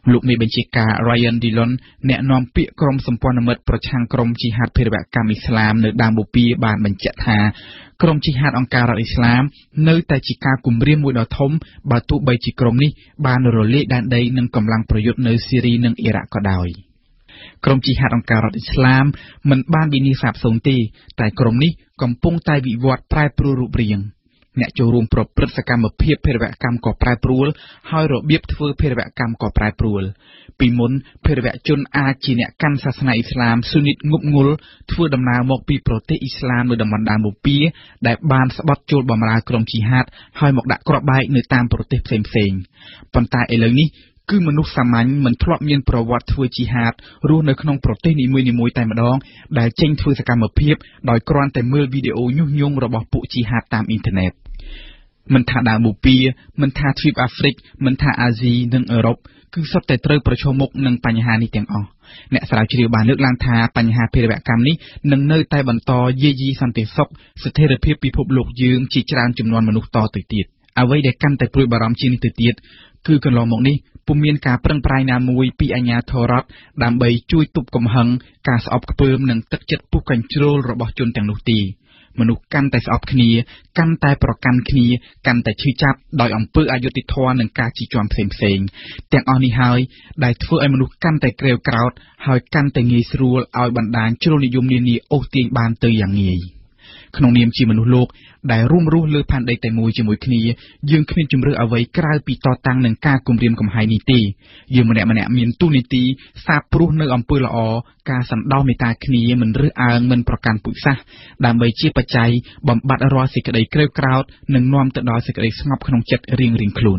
លោកមេបញ្ជាការ Ryan Dillon អ្នកនាំពាក្យក្រុមសម្ព័ន្ធមិត្តប្រឆាំងក្រុមជីហាតភេរវកម្មអ៊ីស្លាមនៅដើមបូព៌ាបានបញ្ជាក់ថាក្រុមជីហាតអង្គការរដ្ឋអ៊ីស្លាមនៅតែជាការគំរាមមួយដ៏ធំបើទោះបីជាក្រុមនេះបានរលាយដែនដីនឹងកម្លាំងប្រយុទ្ធនៅស៊ីរីនិងអ៊ីរ៉ាក់ក៏ដោយក្រុមជីហាតអង្គការរដ្ឋអ៊ីស្លាមមិនបានវិនិច្ឆ័យសាបសូន្យទេតែក្រុមនេះកំពុងតែវិវត្តប្រែប្រួលរូបរាងអ្នកចូលរួមប្រព្រឹត្តសកម្មភាពភេរវកម្មក៏ប្រែប្រួលហើយរបៀបធ្វើភេរវកម្មក៏ប្រែប្រួលពីមុនភេរវជនអាចជាអ្នកកាន់សាសនាអ៊ីស្លាមស៊ូនីតងប់ងល់ធ្វើដំណើរមកពីប្រទេសអ៊ីស្លាមនៅតំបន់ដើមបូព៌ាដែលបានស្បត់ចូលបម្រើក្រុមជីហាតហើយមកដាក់គ្រាប់បែកនៅតាមប្រទេសផ្សេងៗប៉ុន្តែឥឡូវនេះគឺមនុស្សសាមញ្ញមិនធ្លាប់មានប្រវត្តិធ្វើជីហាតរស់នៅក្នុងប្រទេសនីមួយៗតែម្ដងដែលចេញធ្វើសកម្មភាពដោយគ្រាន់តែមើលវីដេអូញុះញង់របស់ពួកជីហាតតាមអ៊ីនធឺណិតមិនថាដើមបូព៌ាមិនថាទ្វីបអាហ្វ្រិកមិនថាអាស៊ីនិងអឺរ៉ុបគឺសុទ្ធតែត្រូវប្រឈមមុខនឹងបញ្ហានេះទាំងអស់អ្នកស្រាវជ្រាវបានលើកឡើងថាបញ្ហាភេរវកម្មនេះនឹងនៅតែបន្តយាយីសន្តិសុខស្ថិរភាពពិភពលោកយើងជាច្រើនចំនួនមនុស្សតទៅទៀតអ្វីដែលកាន់តែព្រួយបារម្ភជាងនេះទៅទៀតគឺកន្លងមកនេះពុំមានការប្រឹងប្រែងណាមួយពីអាជ្ញាធររដ្ឋដើម្បីជួយទប់កំហឹងការស្អប់ខ្ពើមនិងទឹកចិត្តពុះកញ្ជ្រោលរបស់ជនទាំងនោះទេមនុស្សកាន់តែស្អប់គ្នាកាន់តែប្រកាន់គ្នាកាន់តែឈឺចាប់ដោយអំពើអយុត្តិធម៌និងការជិះជាន់ផ្សេងផ្សេងទាំងអស់នេះហើយដែលធ្វើឲ្យមនុស្សកាន់តែក្រេវក្រោធហើយកាន់តែងាយស្រួលឲ្យបណ្ដាញជ្រុលនិយមនានាអូសទាញបានទៅយ៉ាងងាយក្នុងនាមជាមនុស្សលោកដែលរួមរស់លើផែនដីតែមួយជាមួយគ្នាយើងគ្មានជំរឿអ្វីក្រៅពីតតាំងនឹងការគំរាមកំហែងនេះទេយើងម្នាក់ម្នាក់មានទូនីតិសាបព្រោះនៅអំពើល្អការសន្តោសមេត្តាគ្នាមិនរើសអើងមិនប្រកាន់ពូជសាសន៍ដើម្បីជាបច្ច័យបំបត្តិរាល់សេចក្តីក្រេវក្រោធនិងនាំទៅដល់សេចក្តីស្ងប់ក្នុងចិត្តរៀងៗខ្លួន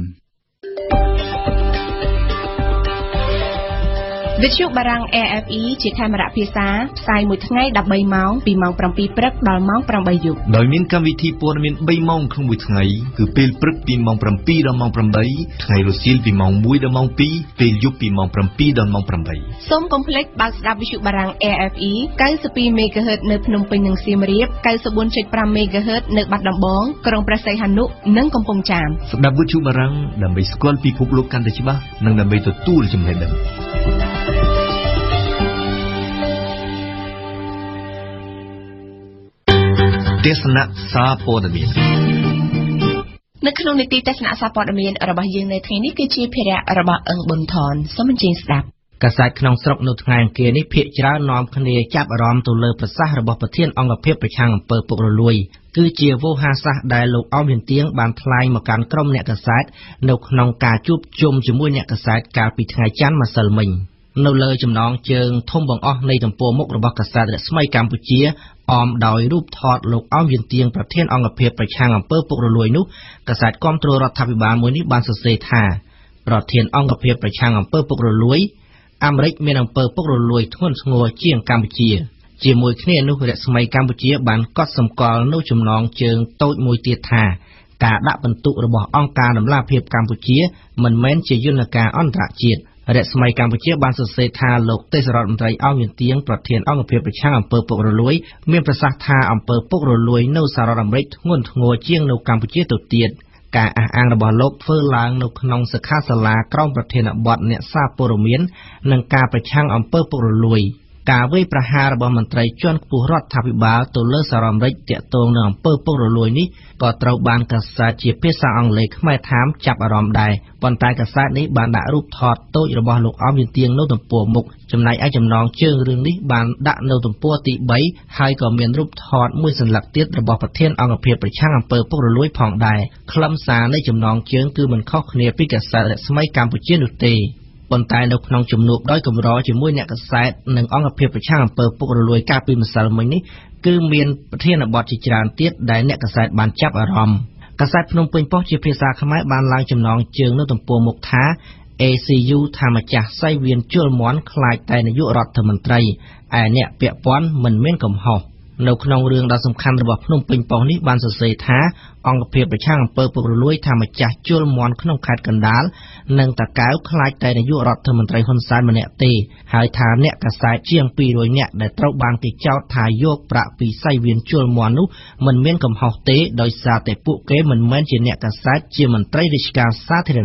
វិទ្យុបារាំង A F E ជាខេមរៈភាសាផ្សាយមួយថ្ងៃដប់បីម៉ោងពីម៉ោងប្រាំពីរព្រឹកដល់ម៉ោងប្រាំបីយប់ដោយមានកម្មវិធីព័ត៌មានបីម៉ោងក្នុងមួយថ្ងៃគឺពេលព្រឹកពីម៉ោងប្រាំពីរដល់ម៉ោងប្រាំបីថ្ងៃរសៀលពីម៉ោងមួយដល់ម៉ោងពីរពេលយប់ពីម៉ោងប្រាំពីរដល់ម៉ោងប្រាំបីសូមកុំភ្លេចបើកស្ដាប់វិទ្យុបារាំង A F E កៅសិបពីរ មេហ្គាហឺត នៅភ្នំពេញនិងសៀមរាប កៅសិបបួន ប្រាំ មេហ្គាហឺត នៅបាត់ដំបងក្រុងព្រះសីហនុនិងកំពង់ចាមស្ដាប់វិទ្យុបារាំងដើម្បីស្គាល់ពិភពលោកកាន់តែច្បាស់និងដើម្បីទទួលចំណេះដឹងទេសនាសារព័ត៌មាននៅក្នុងនីតិទេសនាសារព័ត៌មានរបស់យើងនៅថ្ងៃនេះគឺជាភារៈរបស់អឹងប៊ុនថនសូមអញ្ជើញស្ដាប់កាសែតក្នុងស្រុកនៅថ្ងៃអង្គារនេះភាគច្រើននាំគ្នាចាប់អារម្មណ៍ទៅលើប្រសាសន៍របស់ប្រធានអង្គភិបប្រឆាំងអំពើពុករលួយគឺជាវោហារសាស្ត្រដែលលោកអមលៀនទៀងបានថ្លែងមកកាន់ក្រុមអ្នកកាសែតនៅក្នុងការជួបជុំជាមួយអ្នកកាសែតកាលពីថ្ងៃច័ន្ទម្សិលមិញនៅលើចំណងជើងធំបង្អស់នៃទំព័រមុខរបស់កាសែតរស្មីកម្ពុជាអមដោយរូបថតលោកអមលៀនទៀងប្រធានអង្គភិបប្រឆាំងអំពើពុករលួយនោះកាសែតគាំទ្ររដ្ឋាភិបាលមួយនេះបានសរសេរថាប្រធានអង្គភិបប្រឆាំងអំពើពុករលួយអាមេរិកមានអំពើពុករលួយធ្ងន់ធ្ងរជាងកម្ពុជាជាមួយគ្នានោះរស្មីកម្ពុជាបានកត់សម្គាល់នៅចំណងជើងតូចមួយទៀតថាការដាក់បន្ទុករបស់អង្គការដំឡាភិបកម្ពុជាមិនមែនជាយន្តការអន្តរជាតិរស្មីកម្ពុជាបានសរសេរថាលោកទេសរដ្ឋមន្ត្រីអមលៀនទៀងប្រធានអង្គភិបប្រឆាំងអំពើពុករលួយមានប្រសាសន៍ថាអំពើពុករលួយនៅសហរដ្ឋអាមេរិកធ្ងន់ធ្ងរជាងនៅកម្ពុជាទៅទៀតការអះអាងរបស់លោកធ្វើឡើងនៅក្នុងសិក្ខាសាលាក្រមប្រធានបទអ្នកសារព័ត៌មាននិងការប្រឆាំងអំពើពុករលួយការវាយប្រហាររបស់មន្ត្រីជាន់ខ្ពស់រដ្ឋាភិបាលទៅលើសហរដ្ឋអាមេរិកទាក់ទងនឹងអំពើពុករលួយនេះក៏ត្រូវបានកាសែតជាភាសាអង់គ្លេសខ្មែរថាមចាប់អារម្មណ៍ដែរប៉ុន្តែកាសែតនេះបានដាក់រូបថតតូចរបស់លោកអមលៀនទៀងនៅទំព័រមុខចំណែកឯចំណងជើងរឿងនេះបានដាក់នៅទំព័រទីបីហើយក៏មានរូបថតមួយសន្លឹកទៀតរបស់ប្រធានអង្គភិបប្រឆាំងអំពើពុករលួយផងដែរខ្លឹមសារនៃចំណងជើងគឺមិនខុសគ្នាពីកាសែតរស្មីកម្ពុជានោះទេប៉ុន្តែនៅក្នុងជំនួបដោយកម្រជាមួយអ្នកកាសែតនិងអង្គភិបប្រឆាំងអំពើពុករលួយកាលពីម្សិលមិញនេះគឺមានប្រធានបទជាច្រើនទៀតដែលអ្នកកាសែតបានចាប់អារម្មណ៍កាសែតភ្នំពេញប៉ុស្តិ៍ជាភាសាខ្មែរបានឡើងចំណងជើងនៅទំព័រមុខថា A C U ថាម្ចាស់សៃវៀនជលមន់ខ្លាចតែនាយករដ្ឋមន្ត្រីឯអ្នកពាក់ព័ន្ធមិនមានកំហុសនៅក្នុងរឿងដ៏សំខាន់របស់ភ្នំពេញប៉ុស្តិ៍នេះបានសរសេរថាអង្គភិបប្រឆាំងអំពើពុករលួយថាម្ចាស់ជលមន់ក្នុងខេត្តកណ្ដាលនិងតាកែវខ្លាចតែនាយករដ្ឋមន្ត្រីហ៊ុនសែនម្នាក់ទេហើយថាអ្នកកាសែតជាងពីររយនាក់ដែលត្រូវបានគេចោទថាយកប្រាក់ពីសៃវៀនជលមន់នោះមិនមានកំហុសទេដោយសារតែពួកគេមិនមែនជាអ្នកកាសែតជាមន្ត្រីរាជការសាធារណៈ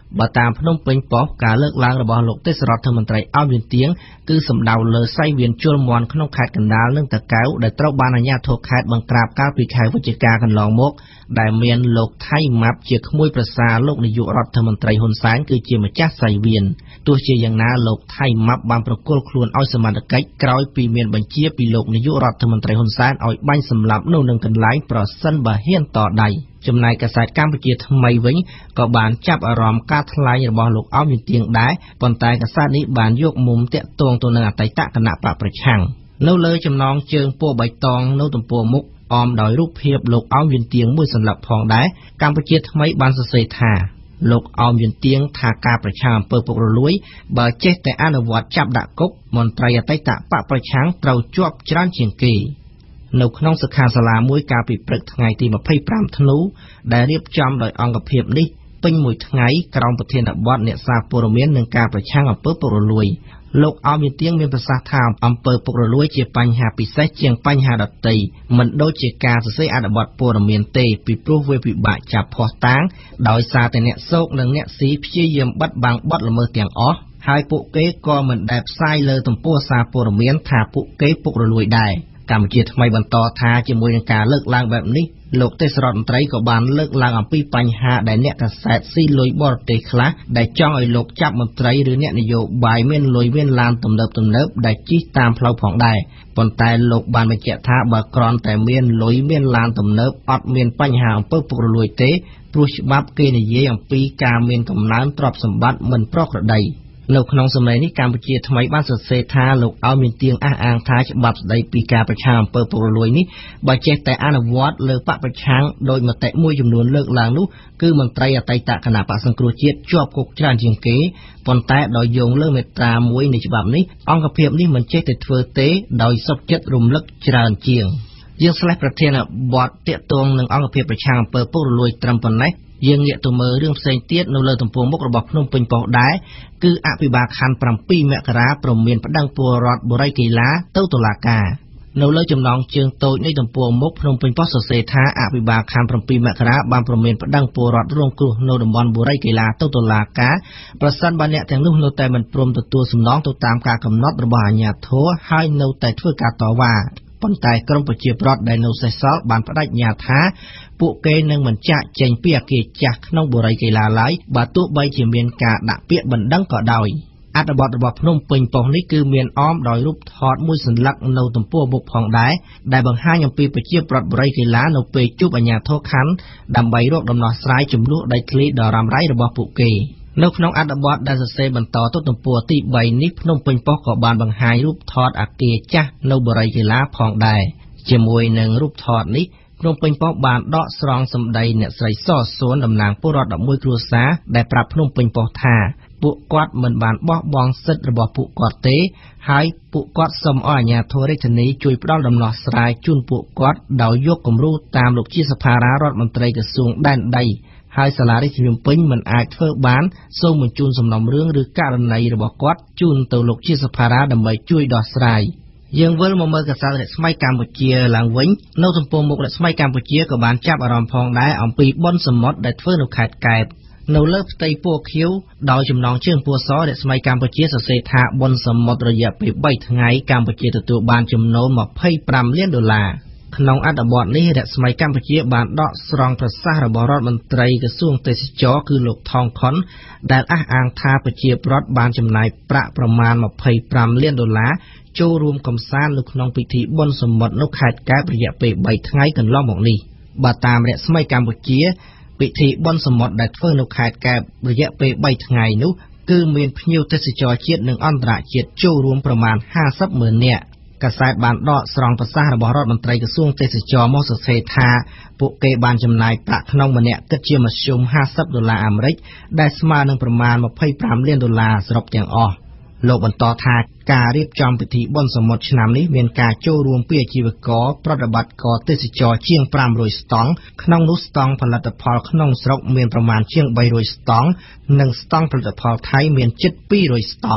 បើតាមភ្នំពេញប៉ុស្តិ៍ការលើកឡើងរបស់លោកទេសរដ្ឋមន្ត្រីអោមយន្តទៀងគឺសំដៅលើសៃវៀនជលមន់ក្នុងខេត្តកណ្ដាលនិងតាកែវដែលត្រូវបានអាជ្ញាធរខេត្តបង្ក្រាបកាលពីខែវិច្ឆិកាកន្លងមកដែលមានលោកថៃម៉ាប់ជាក្មួយប្រសារលោកនាយករដ្ឋមន្ត្រីហ៊ុនសែនគឺជាម្ចាស់សៃវៀនទោះជាយ៉ាងណាលោកថៃម៉ាប់បានប្រគល់ខ្លួនឲ្យសមត្ថកិច្ចក្រោយពីមានបញ្ជាពីលោកនាយករដ្ឋមន្ត្រីហ៊ុនសែនឲ្យបាញ់សម្លាប់នៅនឹងកន្លែងប្រសិនបើហ៊ានតដៃចំណែកកាសែតកម្ពុជាថ្មីវិញក៏បានចាប់អារម្មណ៍ការថ្លែងរបស់លោកអោមយន្តទៀងដែរប៉ុន្តែកាសែតនេះបានយកមុំតាក់ទងទៅនឹងអតីតគណៈបកប្រឆាំងនៅលើចំណងជើងពណ៌បៃតងនៅទំព័រមុខអមដោយរូបភាពលោកអោមយន្តទៀងមួយសន្លឹកផងដែរកម្ពុជាថ្មីបានសរសេរថាលោកអោមយន្តទៀងថាការប្រឆាំងអំពើពុករលួយបើចេះតែអនុវត្តចាប់ដាក់គុកមន្ត្រីអតីតបកប្រឆាំងត្រូវជាប់ច្រើនជាងគេនៅក្នុងសិក្ខាសាលាមួយកាលពីព្រឹកថ្ងៃទីម្ភៃប្រាំធ្នូដែលរៀបចំដោយអង្គភាពនេះពេញមួយថ្ងៃក្រោមប្រធានបទអ្នកសារព័ត៌មាននឹងការប្រឆាំងអំពើពុករលួយលោកអោមយន្តទៀងមានប្រសាសន៍ថាអំពើពុករលួយជាបញ្ហាពិសេសជាងបញ្ហាដទៃមិនដូចជាការសរសេរអត្ថបទព័ត៌មានទេពីព្រោះវាពិបាកចាប់ភស្តុតាងដោយសារតែអ្នកសោកនិងអ្នកស៊ីព្យាយាមបិទបាំងបទល្មើសទាំងអស់ហើយពួកគេក៏មិនដែលផ្សាយលើទំព័រសារព័ត៌មានថាពួកគេពុករលួយដែរកម្ពុជាថ្មីបន្តថាជាមួយនឹងការលើកឡើងបែបនេះលោកទេសរដ្ឋមន្ត្រីក៏បានលើកឡើងអំពីបញ្ហាដែលអ្នកកាសែតស៊ីលុយបរទេសខ្លះដែលចង់ឲ្យលោកចាប់មន្ត្រីឬអ្នកនយោបាយមានលុយមានឡានទំនើបទំនើបដែលជិះតាមផ្លូវផងដែរប៉ុន្តែលោកបានបញ្ជាក់ថាបើគ្រាន់តែមានលុយមានឡានទំនើបអត់មានបញ្ហាអំពើពុករលួយទេព្រោះច្បាប់គេនិយាយអំពីការមានកំណើនទ្រព្យសម្បត្តិមិនប្រក្រតីនៅក្នុងសម្លេងនេះកម្ពុជាថ្មីបានសរសេរថាលោកអោមយន្តទៀងអះអាងថាច្បាប់ស្តីពីការប្រឆាំងអំពើពុករលួយនេះបើចេះតែអនុវត្តលើបកប្រឆាំងដោយមតិមួយចំនួនលើកឡើងនោះគឺមន្ត្រីអតីតគណៈបក្សសង្គ្រោះជាតិជាប់គុកច្រើនជាងគេប៉ុន្តែដោយយោងលើមាត្រាមួយនៃច្បាប់នេះអង្គភាពនេះមិនចេះតែធ្វើទេដោយសុខចិត្តរំលឹកច្រើនជាងយើងស្លេះប្រធានបទតាក់ទងនឹងអង្គភាពប្រឆាំងអំពើពុករលួយត្រឹមប៉ុណ្ណេះយើងងាកទៅមើលរឿងផ្សេងទៀតនៅលើទំព័រមុខរបស់ភ្នំពេញប៉ុស្តិ៍ដែរគឺអភិបាលខណ្ឌប្រាំពីរមករាព្រមមានប្តឹងពលរដ្ឋបុរីកីឡាទៅតុលាការនៅលើចំណងជើងតូចនៃទំព័រមុខភ្នំពេញប៉ុស្តិ៍សរសេរថាអភិបាលខណ្ឌប្រាំពីរមករាបានព្រមមានប្តឹងពលរដ្ឋរងគ្រោះនៅតំបន់បុរីកីឡាទៅតុលាការប្រសិនបើអ្នកទាំងនោះនៅតែមិនព្រមទទួលសំណងទៅតាមការកំណត់របស់អាជ្ញាធរហើយនៅតែធ្វើការតវ៉ាប៉ុន្តែក្រមប្រជាប្រដ្ឋដែលនៅសេសសល់បានបដិញ្ញាថាពួកគេនឹងមិនចាកចេញពីអគារចាស់ក្នុងបុរីកីឡាឡើយបើទោះបីជាមានការដាក់ពាក្យបណ្ដឹងក៏ដោយអត្ថបទរបស់ភ្នំពេញប៉ុស្តិ៍នេះគឺមានអមដោយរូបថតមួយសន្លឹកនៅទំព័រមុខផងដែរដែលបង្ហាញអំពីប្រជាប្រដ្ឋបុរីកីឡានៅពេលជួបអាជ្ញាធរខណ្ឌដើម្បីរកដំណោះស្រាយចំនួនដីធ្លីដ៏រ៉ាំរ៉ៃរបស់ពួកគេនៅក្នុងអត្ថបទដែលសរសេរបន្តទៅទំព័រទីបីនេះភ្នំពេញប៉ុស្តិ៍ក៏បានបង្ហាញរូបថតអគារចាស់នៅបុរីកីឡាផងដែរជាមួយនឹងរូបថតនេះភ្នំពេញប៉ុស្តិ៍បានដកស្រង់សម្ដីអ្នកស្រីសសួនតំណាងពលរដ្ឋដប់មួយគ្រួសារដែលប្រាប់ភ្នំពេញប៉ុស្តិ៍ថាពួកគាត់មិនបានបោះបង់សិទ្ធិរបស់ពួកគាត់ទេហើយពួកគាត់សូមឲ្យអាជ្ញាធររាជធានីជួយផ្ដល់ដំណោះស្រាយជូនពួកគាត់ដោយយកគំរូតាមលោកជាសភារារដ្ឋមន្ត្រីក្រសួងដែនដីហើយសាលារាជធានីភ្នំពេញមិនអាចធ្វើបានសូមបញ្ជូនសំណុំរឿងឬករណីរបស់គាត់ជូនទៅលោកជាសភារាដើម្បីជួយដោះស្រាយយើងវិលមកមើលកាសែតរស្មីកម្ពុជាឡើងវិញនៅទំព័រមុខរស្មីកម្ពុជាក៏បានចាប់អារម្មណ៍ផងដែរអំពីបុណ្យសមុទ្រដែលធ្វើនៅខេត្តកែបនៅលើផ្ទៃពណ៌ខៀវដោយចំណងជើងពណ៌សរស្មីកម្ពុជាសរសេរថាបុណ្យសមុទ្ររយៈពេលបីថ្ងៃកម្ពុជាទទួលបានចំណូលម្ភៃប្រាំលានដុល្លារក្នុងអត្ថបទនេះរស្មីកម្ពុជាបានដកស្រង់ប្រសាសន៍របស់រដ្ឋមន្ត្រីក្រសួងទេសចរគឺលោកថងខុនដែលអះអាងថាប្រជាពលរដ្ឋបានចំណាយប្រាក់ប្រមាណម្ភៃប្រាំលានដុល្លារចូលរួមកំសាន្តនៅក្នុងពិធីបុណ្យសមុទ្រនៅខេត្តកែបរយៈពេលបីថ្ងៃកន្លងមកនេះបើតាមរស្មីកម្ពុជាពិធីបុណ្យសមុទ្រដែលធ្វើនៅខេត្តកែបរយៈពេលបីថ្ងៃនោះគឺមានភ្ញៀវទេសចរជាតិនិងអន្តរជាតិចូលរួមប្រមាណห้าสิบម៉ឺននាក់កាសែតបានដកស្រង់ប្រសាសន៍របស់រដ្ឋមន្ត្រីក្រសួងទេសចរមកសរសេរថាពួកគេបានចំណាយប្រាក់ក្នុងម្នាក់គិតជាមធ្យមห้าสิบដុល្លារអាមេរិកដែលស្មើនឹងប្រមាណម្ភៃប្រាំលានដុល្លារសរុបទាំងអស់លោកបន្តថាការរៀបចំពិធីបុណ្យសមុទ្រឆ្នាំនេះមានការចូលរួមពីអាជីវករប្រតិបត្តិការទេសចរជាងប្រាំរយស្តង់ក្នុងនោះស្តង់ផលិតផលក្នុងស្រុកមានប្រមាណជាងបីរយស្តង់និងស្តង់ផលិតផលថៃមានជិតពីររយស្តង់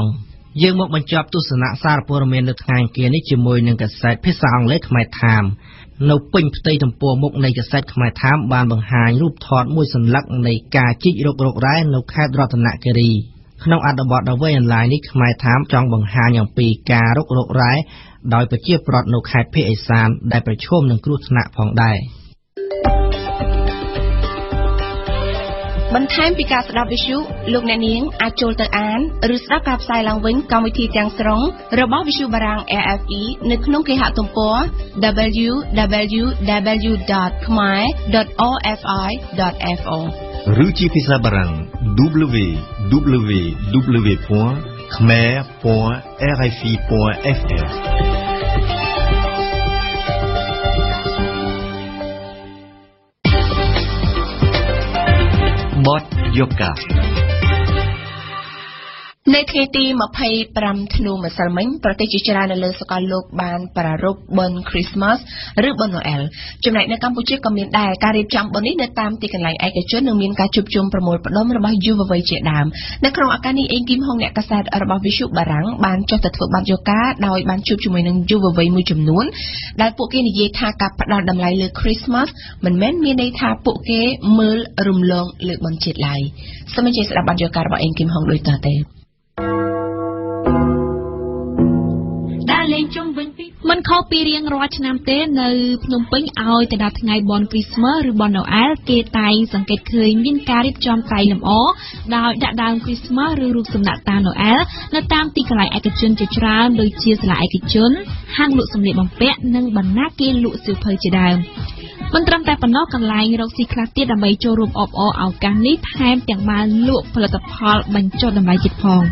យើងមកបញ្ចប់ទស្សនៈសារព័ត៌មាននៅថ្ងៃអង្គារនេះជាមួយនឹងកាសែតភាសាអង់គ្លេសខ្មែរ Time នៅពេញផ្ទៃទំព័រមុខនៃកាសែតខ្មែរ Time បានបង្ហាញរូបថតមួយសន្លឹកនៃការជីករករករ៉ែនៅខេត្តរតនគិរីក្នុងអត្ថបទដ៏វែងអន្លាយនេះខ្មែរ Time ចង់បង្ហាញអំពីការរករករ៉ែដោយប្រជាពលរដ្ឋនៅខេត្តភាគឦសានដែលប្រឈមនឹងគ្រោះថ្នាក់ផងដែរបន្ថែមពីការស្ដាប់វិទ្យុលោកអ្នកនាងអាចចូលទៅអានឬស្ដាប់ការផ្សាយឡើងវិញកម្មវិធីទាំងស្រុងរបស់វិទ្យុបារាំង R F E នៅក្នុងគេហទំព័រ double-u double-u double-u ដត khmer ដត o f i ដត f o ឬជាភាសាបារាំង double-u double-u double-u ដត khmer ដត r f e ដត f r បទយូកានៅថ្ងៃទីยี่สิบห้าធ្នូម្សិលមិញប្រទេសជាច្រើននៅលើសកលលោកបានប្រារព្ធបុណ្យ Christmas ឬបុណ្យ Noel ចំណែកនៅកម្ពុជាក៏មានដែរការរៀបចំបុណ្យនេះនៅតាមទីកន្លែងឯកជននិងមានការជួបជុំប្រមូលផ្ដុំរបស់យុវវ័យជាដើមនៅក្នុងឱកាសនេះអេងគីមហុងអ្នកកាសែតរបស់វិទ្យុបារាំងបានចុះទៅធ្វើបទយូកាដោយបានជួបជាមួយនឹងយុវវ័យមួយចំនួនដែលពួកគេនិយាយថាការផ្ដល់តម្លៃលើ Christmas មិនមែនមានន័យថាពួកគេមើលរំលងលើបុណ្យជាតិឡើយសូមអញ្ជើញស្ដាប់បទយូការបស់អេងគីមហុងដូចតទៅមិនខុសពីរៀងរាល់ឆ្នាំទេនៅភ្នំពេញឲ្យទៅដល់ថ្ងៃបុណ្យ Christmas ឬបុណ្យ Noel គេតែងសង្កេតឃើញមានការរៀបចំតែងលម្អដោយដាក់ដើម Christmas ឬរូបសំណាកតា Noel នៅតាមទីកន្លែងឯកជនជាច្រើនដូចជាសាលាឯកជនហាងលក់សម្លៀកបំពាក់និងបណ្ណាគេលក់សៀវភៅជាដើមមិនត្រឹមតែប៉ុណ្ណោះកន្លែងរកស៊ីខ្លះទៀតដើម្បីចូលរួមអបអរឱកាសនេះថែមទាំងបានលក់ផលិតផលបញ្ចុះតម្លៃទៀតផង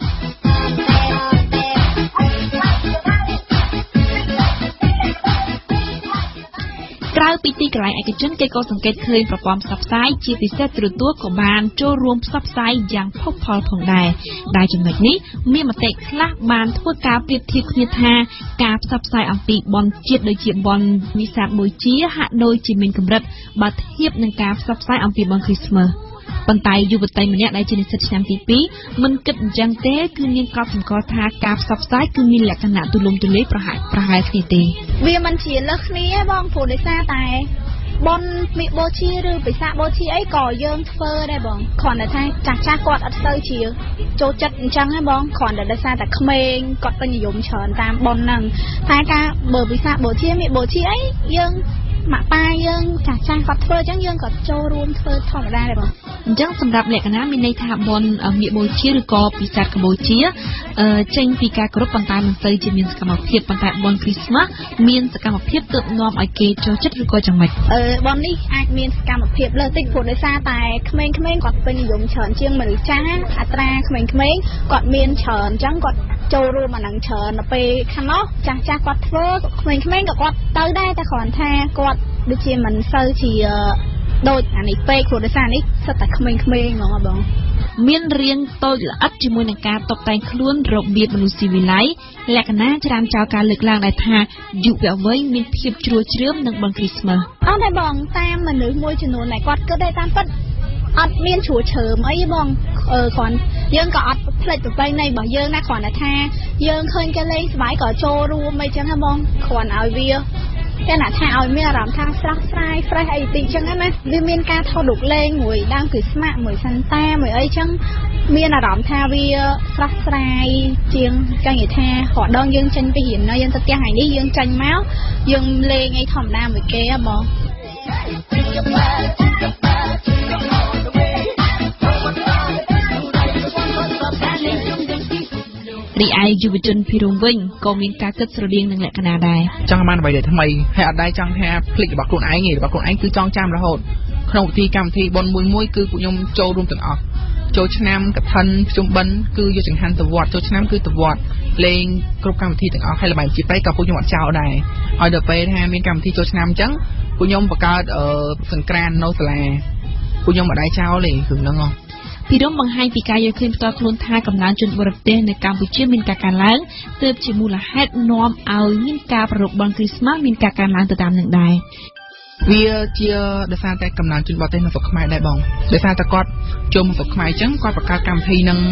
ក្រៅពីទីកន្លែងឯកជនគេក៏សង្កេតឃើញប្រព័ន្ធផ្សព្វផ្សាយជាពិសេសទូរទស្សន៍ក៏បានចូលរួមផ្សព្វផ្សាយយ៉ាងផុសផុលផងដែរដែលចំណុចនេះមានមតិខ្លះបានធ្វើការប្រៀបធៀបគ្នាថាការផ្សព្វផ្សាយអំពីបុណ្យជាតិដូចជាបុណ្យវិសាខបូជាហាក់ដូចជាមានកម្រិតបើធៀបនឹងការផ្សព្វផ្សាយអំពីបុណ្យ Christmasប៉ុន្តែយុវតីម្នាក់ដែលជានិស្សិតឆ្នាំទីពីរមិនគិតអញ្ចឹងទេគឺមានកត់សម្គាល់ថាការផ្សព្វផ្សាយគឺមានលក្ខណៈទូលំទូលាយប្រហែលប្រហែលគ្នាទេវាមិនជាលើសគ្នាទេបងព្រោះដោយសារតែបុណ្យមិបូជាឬពិសាខបូជាអីក៏យើងធ្វើដែរបងគ្រាន់តែថាចាស់ចាស់គាត់អត់សូវជាចូលចិត្តអញ្ចឹងហ៎បងគ្រាន់តែដោយសារតែក្មេងគាត់ពេញនិយមច្រើនតាមបុណ្យហ្នឹងតែការបើពិសាខបូជាមិបូជាអីយើងម៉ាក់ប៉ាយើងចាស់ចាស់គាត់ធ្វើអញ្ចឹងយើងក៏ចូលរួមធ្វើធម្មតាដែរបងអញ្ចឹងសម្រាប់លក្ខណៈមានន័យថាបុណ្យមិបូជាឬក៏ពិសាខបូជាអឺចេញពីការគោរពប៉ុន្តែមិនសូវជាមានសកម្មភាពប៉ុន្តែបុណ្យ Christmas មានសកម្មភាពទើបនាំឲ្យគេចូលចិត្តឬក៏យ៉ាងម៉េចអឺបុណ្យនេះអាចមានសកម្មភាពលើសតិចព្រោះដោយសារតែក្មេងៗគាត់ពេញនិយមច្រើនជាងមនុស្សចាស់អត្រាក្មេងៗគាត់មានច្រើនអញ្ចឹងគាត់ចូលរួមអានឹងច្រើនដល់ពេលខាងនោះចាស់ចាស់គាត់ធ្វើក្មេងៗក៏គាត់ទៅដែរតែគ្រាន់ថាគាត់ដូចជាមិនសូវជាដូចអានេះពេកព្រោះដោយសារនេះសិតតែក្មេងៗហ្មងបងមានរៀងតូចល្អិតជាមួយនឹងការតុបតែងខ្លួនរបៀបមនុស្សស៊ីវិល័យលក្ខណៈច្រើនចោលការលើកឡើងដែរថាយុវវ័យមានភាពជ្រួលជ្រើមនឹងបុណ្យ Christmas អត់ទេបងតាមមនុស្សមួយចំនួនដែលគាត់គិតដែរតាមពិតអត់មានជ្រួលជ្រើមអីបងអឺគ្រាន់យើងក៏អត់ផ្លេចប្រពៃណីរបស់យើងណាគ្រាន់តែថាយើងឃើញគេលេងសប្បាយក៏ចូលរួមអីចឹងណាបងគ្រាន់ឲ្យវាតែណាថាឲ្យមានអារម្មណ៍ថាស្រស់ស្រាយ fresh អីតិចចឹងណាវាមានការថតរូបលេងមួយដើមគឺស្មាក់មួយសាន់តាមួយអីចឹងមានអារម្មណ៍ថាវាស្រស់ស្រាយជាងចង់និយាយថារដងយើងចេញពីរៀននៅយើងទៅផ្ទះថ្ងៃនេះយើងចេញមកយើងលេងអីធម្មតាមួយគេហ៎បងរីឯយុវជនភីរុំវិញក៏មានការគិតស្រដៀងនឹងលក្ខណៈដែរចង់បានអ្វីដែលថ្មីហើយអត់ដែរចង់ថាភ្លេចរបស់ខ្លួនឯងទេរបស់ខ្លួនឯងគឺចង់ចាំរហូតក្នុងពិធីកម្មវិធីបុណ្យមួយមួយគឺពួកខ្ញុំចូលរួមទាំងអស់ចូលឆ្នាំកឋិនភ្ជុំបិណ្ឌគឺយកចង្ហាន់ទៅវត្តចូលឆ្នាំគឺទៅវត្តលេងគ្រប់កម្មវិធីទាំងអស់ហើយល្បែងជាតិក៏ពួកខ្ញុំអត់ចោលដែរឲ្យដល់ពេលថាមានកម្មវិធីចូលឆ្នាំអញ្ចឹងពួកខ្ញុំបង្កើតសង្ក្រាននៅសាលាពួកខ្ញុំអត់ដែរចោលទេគឺហ្នឹងហ៎ពីរំបង្ហាញពីការយល់ឃើញផ្ទាល់ខ្លួនថាកំណើនជនបរទេសនៅកម្ពុជាមានការកើនឡើងទើបជាមូលហេតុនាំឲ្យមានការប្រារព្ធបុណ្យ Christmas មានការកើនឡើងទៅតាមនឹងដែរវាជាដោយសារតែកំណើនជនបរទេសនៅស្រុកខ្មែរដែរបងដោយសារតែគាត់ចូលមកស្រុកខ្មែរអញ្ចឹងគាត់បង្កើតកម្មវិធីនឹង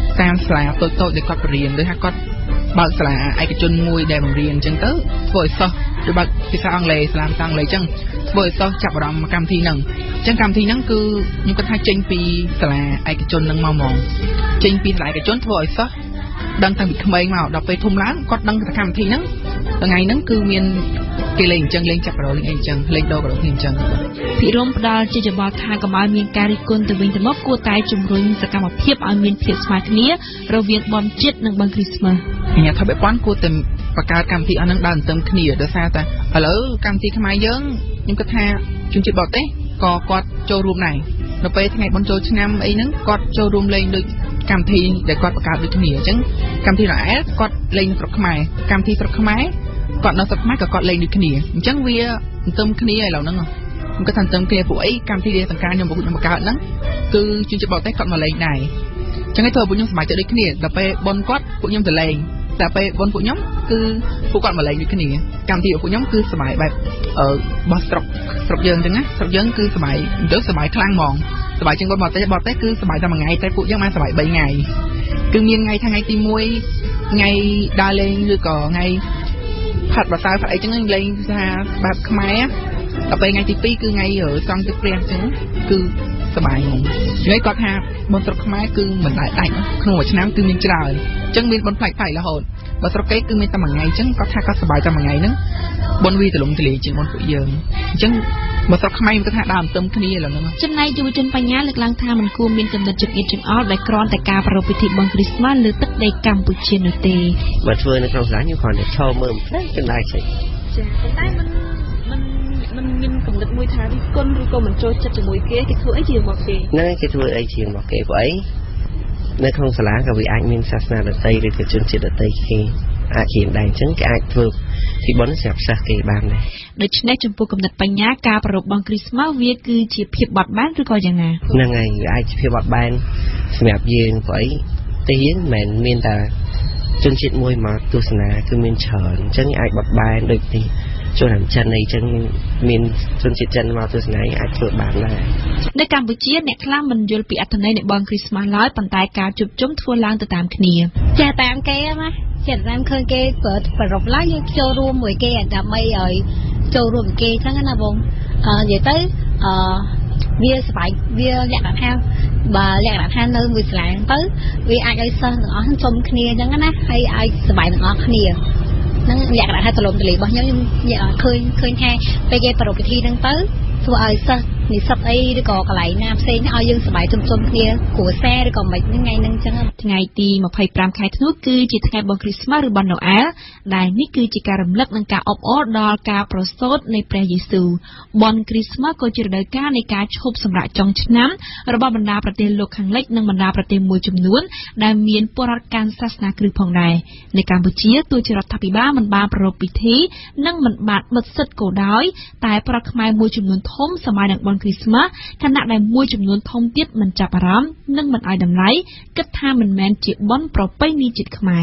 តាមសាលាតូចៗដែលគាត់បរៀនឬថាគាត់បើកសាលាឯកជនមួយដែលបង្រៀនអញ្ចឹងទៅធ្វើឲ្យសិស្សទៅបើកភាសាអង់គ្លេសសាលាភាសាអង់គ្លេសអញ្ចឹងធ្វើឲ្យសិស្សចាប់អារម្មណ៍កម្មវិធីហ្នឹងអញ្ចឹងកម្មវិធីហ្នឹងគឺខ្ញុំគិតថាចេញពីសាលាឯកជនហ្នឹងមកហ្មងចេញពីសាលាឯកជនធ្វើឲ្យសិស្សដឹងតាំងពីក្មេងមកដល់ពេលធំឡើងគាត់ដឹងថាកម្មវិធីហ្នឹងថ្ងៃហ្នឹងគឺមានគេលេងអញ្ចឹងលេងចាប់អារម្មណ៍លេងអីអញ្ចឹងលេងដូរក៏គ្នាអញ្ចឹងភិរមផ្ដល់ជាយោបល់ថាកុំឲ្យមានការរិះគន់ទៅវិញទៅមកគួរតែជំរុញសកម្មភាពឲ្យមានភាពស្មើគ្នារវាងបុណ្យជាតិនិងបុណ្យគ្រីស្មាសអាញាធិបតេយ្យព័ន្ធគួរតែបង្កើតកម្មវិធីអស់ហ្នឹងដើរទន្ទឹមគ្នាដោយសារតែឥឡូវកម្មវិធីខ្មែរយើងខ្ញុំគិតថាជនជាតិបរទេសក៏គាត់ចូលរួមដែរនៅពេលថ្ងៃបុណ្យចូលឆ្នាំអីហ្នឹងគាត់ចូលរួមលេងដូចកម្មវិធីដែលគាត់បង្កើតដូចគ្នាអញ្ចឹងកម្មវិធីរ៉ាអែលគាត់លេងស្រុកខ្មែរកម្មវិធីស្រុកខ្មែរគាត់នៅស្រុកខ្មែរក៏គាត់លេងដូចគ្នាអញ្ចឹងវាទន្ទឹមគ្នាឥឡូវហ្នឹងខ្ញុំគាត់ថាទន្ទឹមគ្នាពួកអីកម្មវិធីដែលសង្ការខ្ញុំ僕ខ្ញុំបង្កើតហ្នឹងគឺជនជាតិបរទេសគាត់មកលេងដែរអញ្ចឹងឯងធ្វើពួកខ្ញុំសប្បាយចិត្តដូចគ្នាដល់ពេលបុណ្យគាត់ពួកខ្ញុំទៅលេងតែពេលបុណ្យពួកខ្ញុំគឺពួកគាត់មកលេងដូចគ្នាកម្មវិធីរបស់ពួកខ្ញុំគឺសប្បាយបែបអឺបោះស្រុកស្រុកយើងអញ្ចឹងណាស្រុកយើងគឺសប្បាយទៅសប្បាយខ្លាំងហ្មងសប្បាយជាងបុណ្យបរទេសបរទេសគឺសប្បាយតែមួយថ្ងៃតែពួកយើងបានសប្បាយបីថ្ងៃគឺមានថ្ងៃថ្ងៃទីមួយថ្ងៃដើរលេងឬក៏ថ្ងៃផាត់បសាផាត់អីចឹងលេងថាបែបខ្មែរដល់ពេលថ្ងៃទីពីរគឺថ្ងៃសង់ទឹកព្រះអញ្ចឹងគឺសប្បាយហ្មងនិយាយគាត់ថាបុណ្យស្រុកខ្មែរគឺមិនដែលដាច់ក្នុងមួយឆ្នាំគឺមានច្រើនអញ្ចឹងមានបុណ្យផ្លែកផ្លែករហូតបើស្រុកគេគឺមានតែមួយថ្ងៃអញ្ចឹងគាត់ថាគាត់សប្បាយតែមួយថ្ងៃហ្នឹងបុណ្យវាទលំទលាយជាងបុណ្យពួកយើងអញ្ចឹងបើស្រុកខ្មែរខ្ញុំគាត់ថាដើរទន្ទឹមគ្នាឥឡូវហ្នឹងចំណែកយុវជនបញ្ញាលើកឡើងថាមិនគួរមានកំណត់ចិត្តអៀតចង្អល់ដែលគ្រាន់តែការប្រារព្ធពិធីបុណ្យគ្រីស្មាសលើទឹកដីកម្ពុជានោះទេបើធ្វើនៅក្នុងសាលាខ្ញុំគ្រាន់តែឈរមើលមិនដឹងចំណាយចេះចាតែមិនមិនមិនមានកំណត់មួយថារិះគន់ឬក៏មិនចូលចិត្តជាមួយគេគេធ្វើអីជាមកគេហ្នឹងគេធ្វើអីជាមកគេព្រោះអីនៅក្នុងសាលាក៏វាអាចមានសាសនាដទៃឬក៏ជនជាតិដទៃគេអាចរៀនដែរអញ្ចឹងគេអាចធ្វើពីបុណ្យស្រាប់សិស្សគេបានដែរដូច្នេះចំពោះកំណត់បញ្ញាការប្រារព្ធបុណ្យគ្រីស្មាសវាគឺជាភាពបត់បែនឬក៏យ៉ាងណាហ្នឹងហើយវាអាចជាភាពបត់បែនសម្រាប់យើងព្រោះអីតែយើងមិនមែនមានតែជនជាតិមួយមកទស្សនាគឺមានច្រើនអញ្ចឹងអាចបត់បែនដូចទីជនអាចិនអីចឹងមានជនជាតិចិនមកទស្សនាអាចធ្វើបានដែរនៅកម្ពុជាអ្នកខ្លះមិនយល់ពីអត្ថន័យនៃបុណ្យគ្រីស្មាសឡើយប៉ុន្តែការជួបជុំធ្វើឡើងទៅតាមគ្នាចាតាមគេណាចិត្តតាមឃើញគេប្រប្ររពឡើងយើងចូលរួមមួយគេដើម្បីឲ្យចូលរួមគេចឹងណាបងអឺនិយាយទៅអឺវាសប្បាយវាលក្ខណៈថាបើលក្ខណៈថានៅមួយសាលាទៅវាអាចឲ្យសិស្សទាំងអស់ជុំគ្នាចឹងណាហើយឲ្យសប្បាយទាំងអស់គ្នាហ្នឹងលក្ខណៈថាទលំទលាយរបស់ខ្ញុំខ្ញុំឃើញឃើញថាពេលគេប្រារព្ធពិធីហ្នឹងទៅធ្វើឲ្យសិស្សនិស្សិតអីឬក៏កន្លែងណាផ្សេងឲ្យយើងសប្បាយជុំជុំគ្នាគ្រួសារឬក៏មិនថ្ងៃហ្នឹងចឹងថ្ងៃទីម្ភៃប្រាំខែធ្នូគឺជាថ្ងៃបុណ្យគ្រីស្មាសឬបុណ្យណូអែលដែលនេះគឺជាការរំលឹកនិងការអបអរដល់ការប្រសូតនៃព្រះយេស៊ូវបុណ្យគ្រីស្មាសក៏ជារដូវកាលនៃការឈប់សម្រាកចុងឆ្នាំរបស់បណ្ដាប្រទេសលោកខាងលិចនិងបណ្ដាប្រទេសមួយចំនួនដែលមានពលរដ្ឋកាន់សាសនាគ្រិស្តផងដែរនៅកម្ពុជាទោះជារដ្ឋាភិបាលមិនបានប្រារព្ធពិធីនិងមិនបានបិទសិទ្ធិក៏ដោយតែប្រដ្ឋខ្មែរមួយចំនួនធំសម័យនឹងបុណ្យគ្រីស្មាសខណៈដែលមួយចំនួនធំទៀតមិនចាប់អារម្មណ៍និងមិនឲ្យតម្លៃគិតថាមិនមែនជាបុណ្យប្រពៃណីជាតិខ្មែរ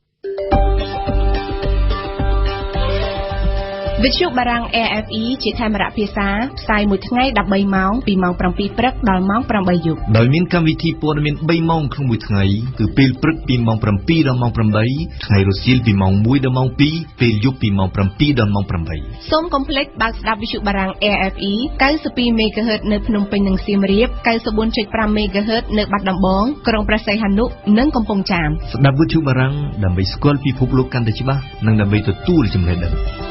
វិទ្យុបារាំង A F E ជាកាមេរ៉ាភាសាផ្សាយមួយថ្ងៃដប់បីម៉ោងពីម៉ោងប្រាំពីរព្រឹកដល់ម៉ោងប្រាំបីយប់ដោយមានកម្មវិធីព័ត៌មានបីម៉ោងក្នុងមួយថ្ងៃគឺពេលព្រឹកពីម៉ោងប្រាំពីរដល់ម៉ោងប្រាំបីថ្ងៃរសៀលពីម៉ោងមួយដល់ម៉ោងពីរពេលយប់ពីម៉ោងប្រាំពីរដល់ម៉ោងប្រាំបីសូមកុំភ្លេចបើកស្ដាប់វិទ្យុបារាំង A F E កៅសិបពីរ មេហ្គាហឺត នៅភ្នំពេញនិងសៀមរាប កៅសិបបួន ប្រាំ មេហ្គាហឺត នៅបាត់ដំបងក្រុងព្រះសីហនុនិងកំពង់ចាមស្ដាប់វិទ្យុបារាំងដើម្បីស្គាល់ពិភពលោកកាន់តែច្បាស់និងដើម្បីទទួលចំណេះដឹង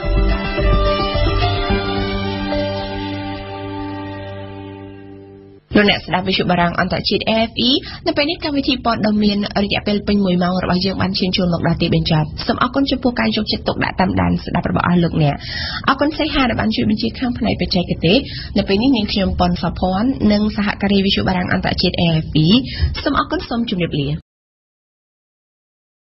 លោកអ្នកស្ដាប់វិទ្យុបារាំងអន្តរជាតិ A F E នៅពេលនេះកម្មវិធីព័ត៌មានរយៈពេលពេញមួយម៉ោងរបស់យើងបានឈានចូលមកដល់ទីបញ្ចប់សូមអរគុណចំពោះការយកចិត្តទុកដាក់តាមដានស្ដាប់របស់អស់លោកអ្នកអរគុណសីហាដែលបានជួយបញ្ជាខាងផ្នែកបច្ចេកទេសនៅពេលនេះនាងខ្ញុំប៉ុនសុភ័ណ្ឌនិងសហការីវិទ្យុបារាំងអន្តរជាតិ A F E សូមអរគុណសូមជម្រាបលា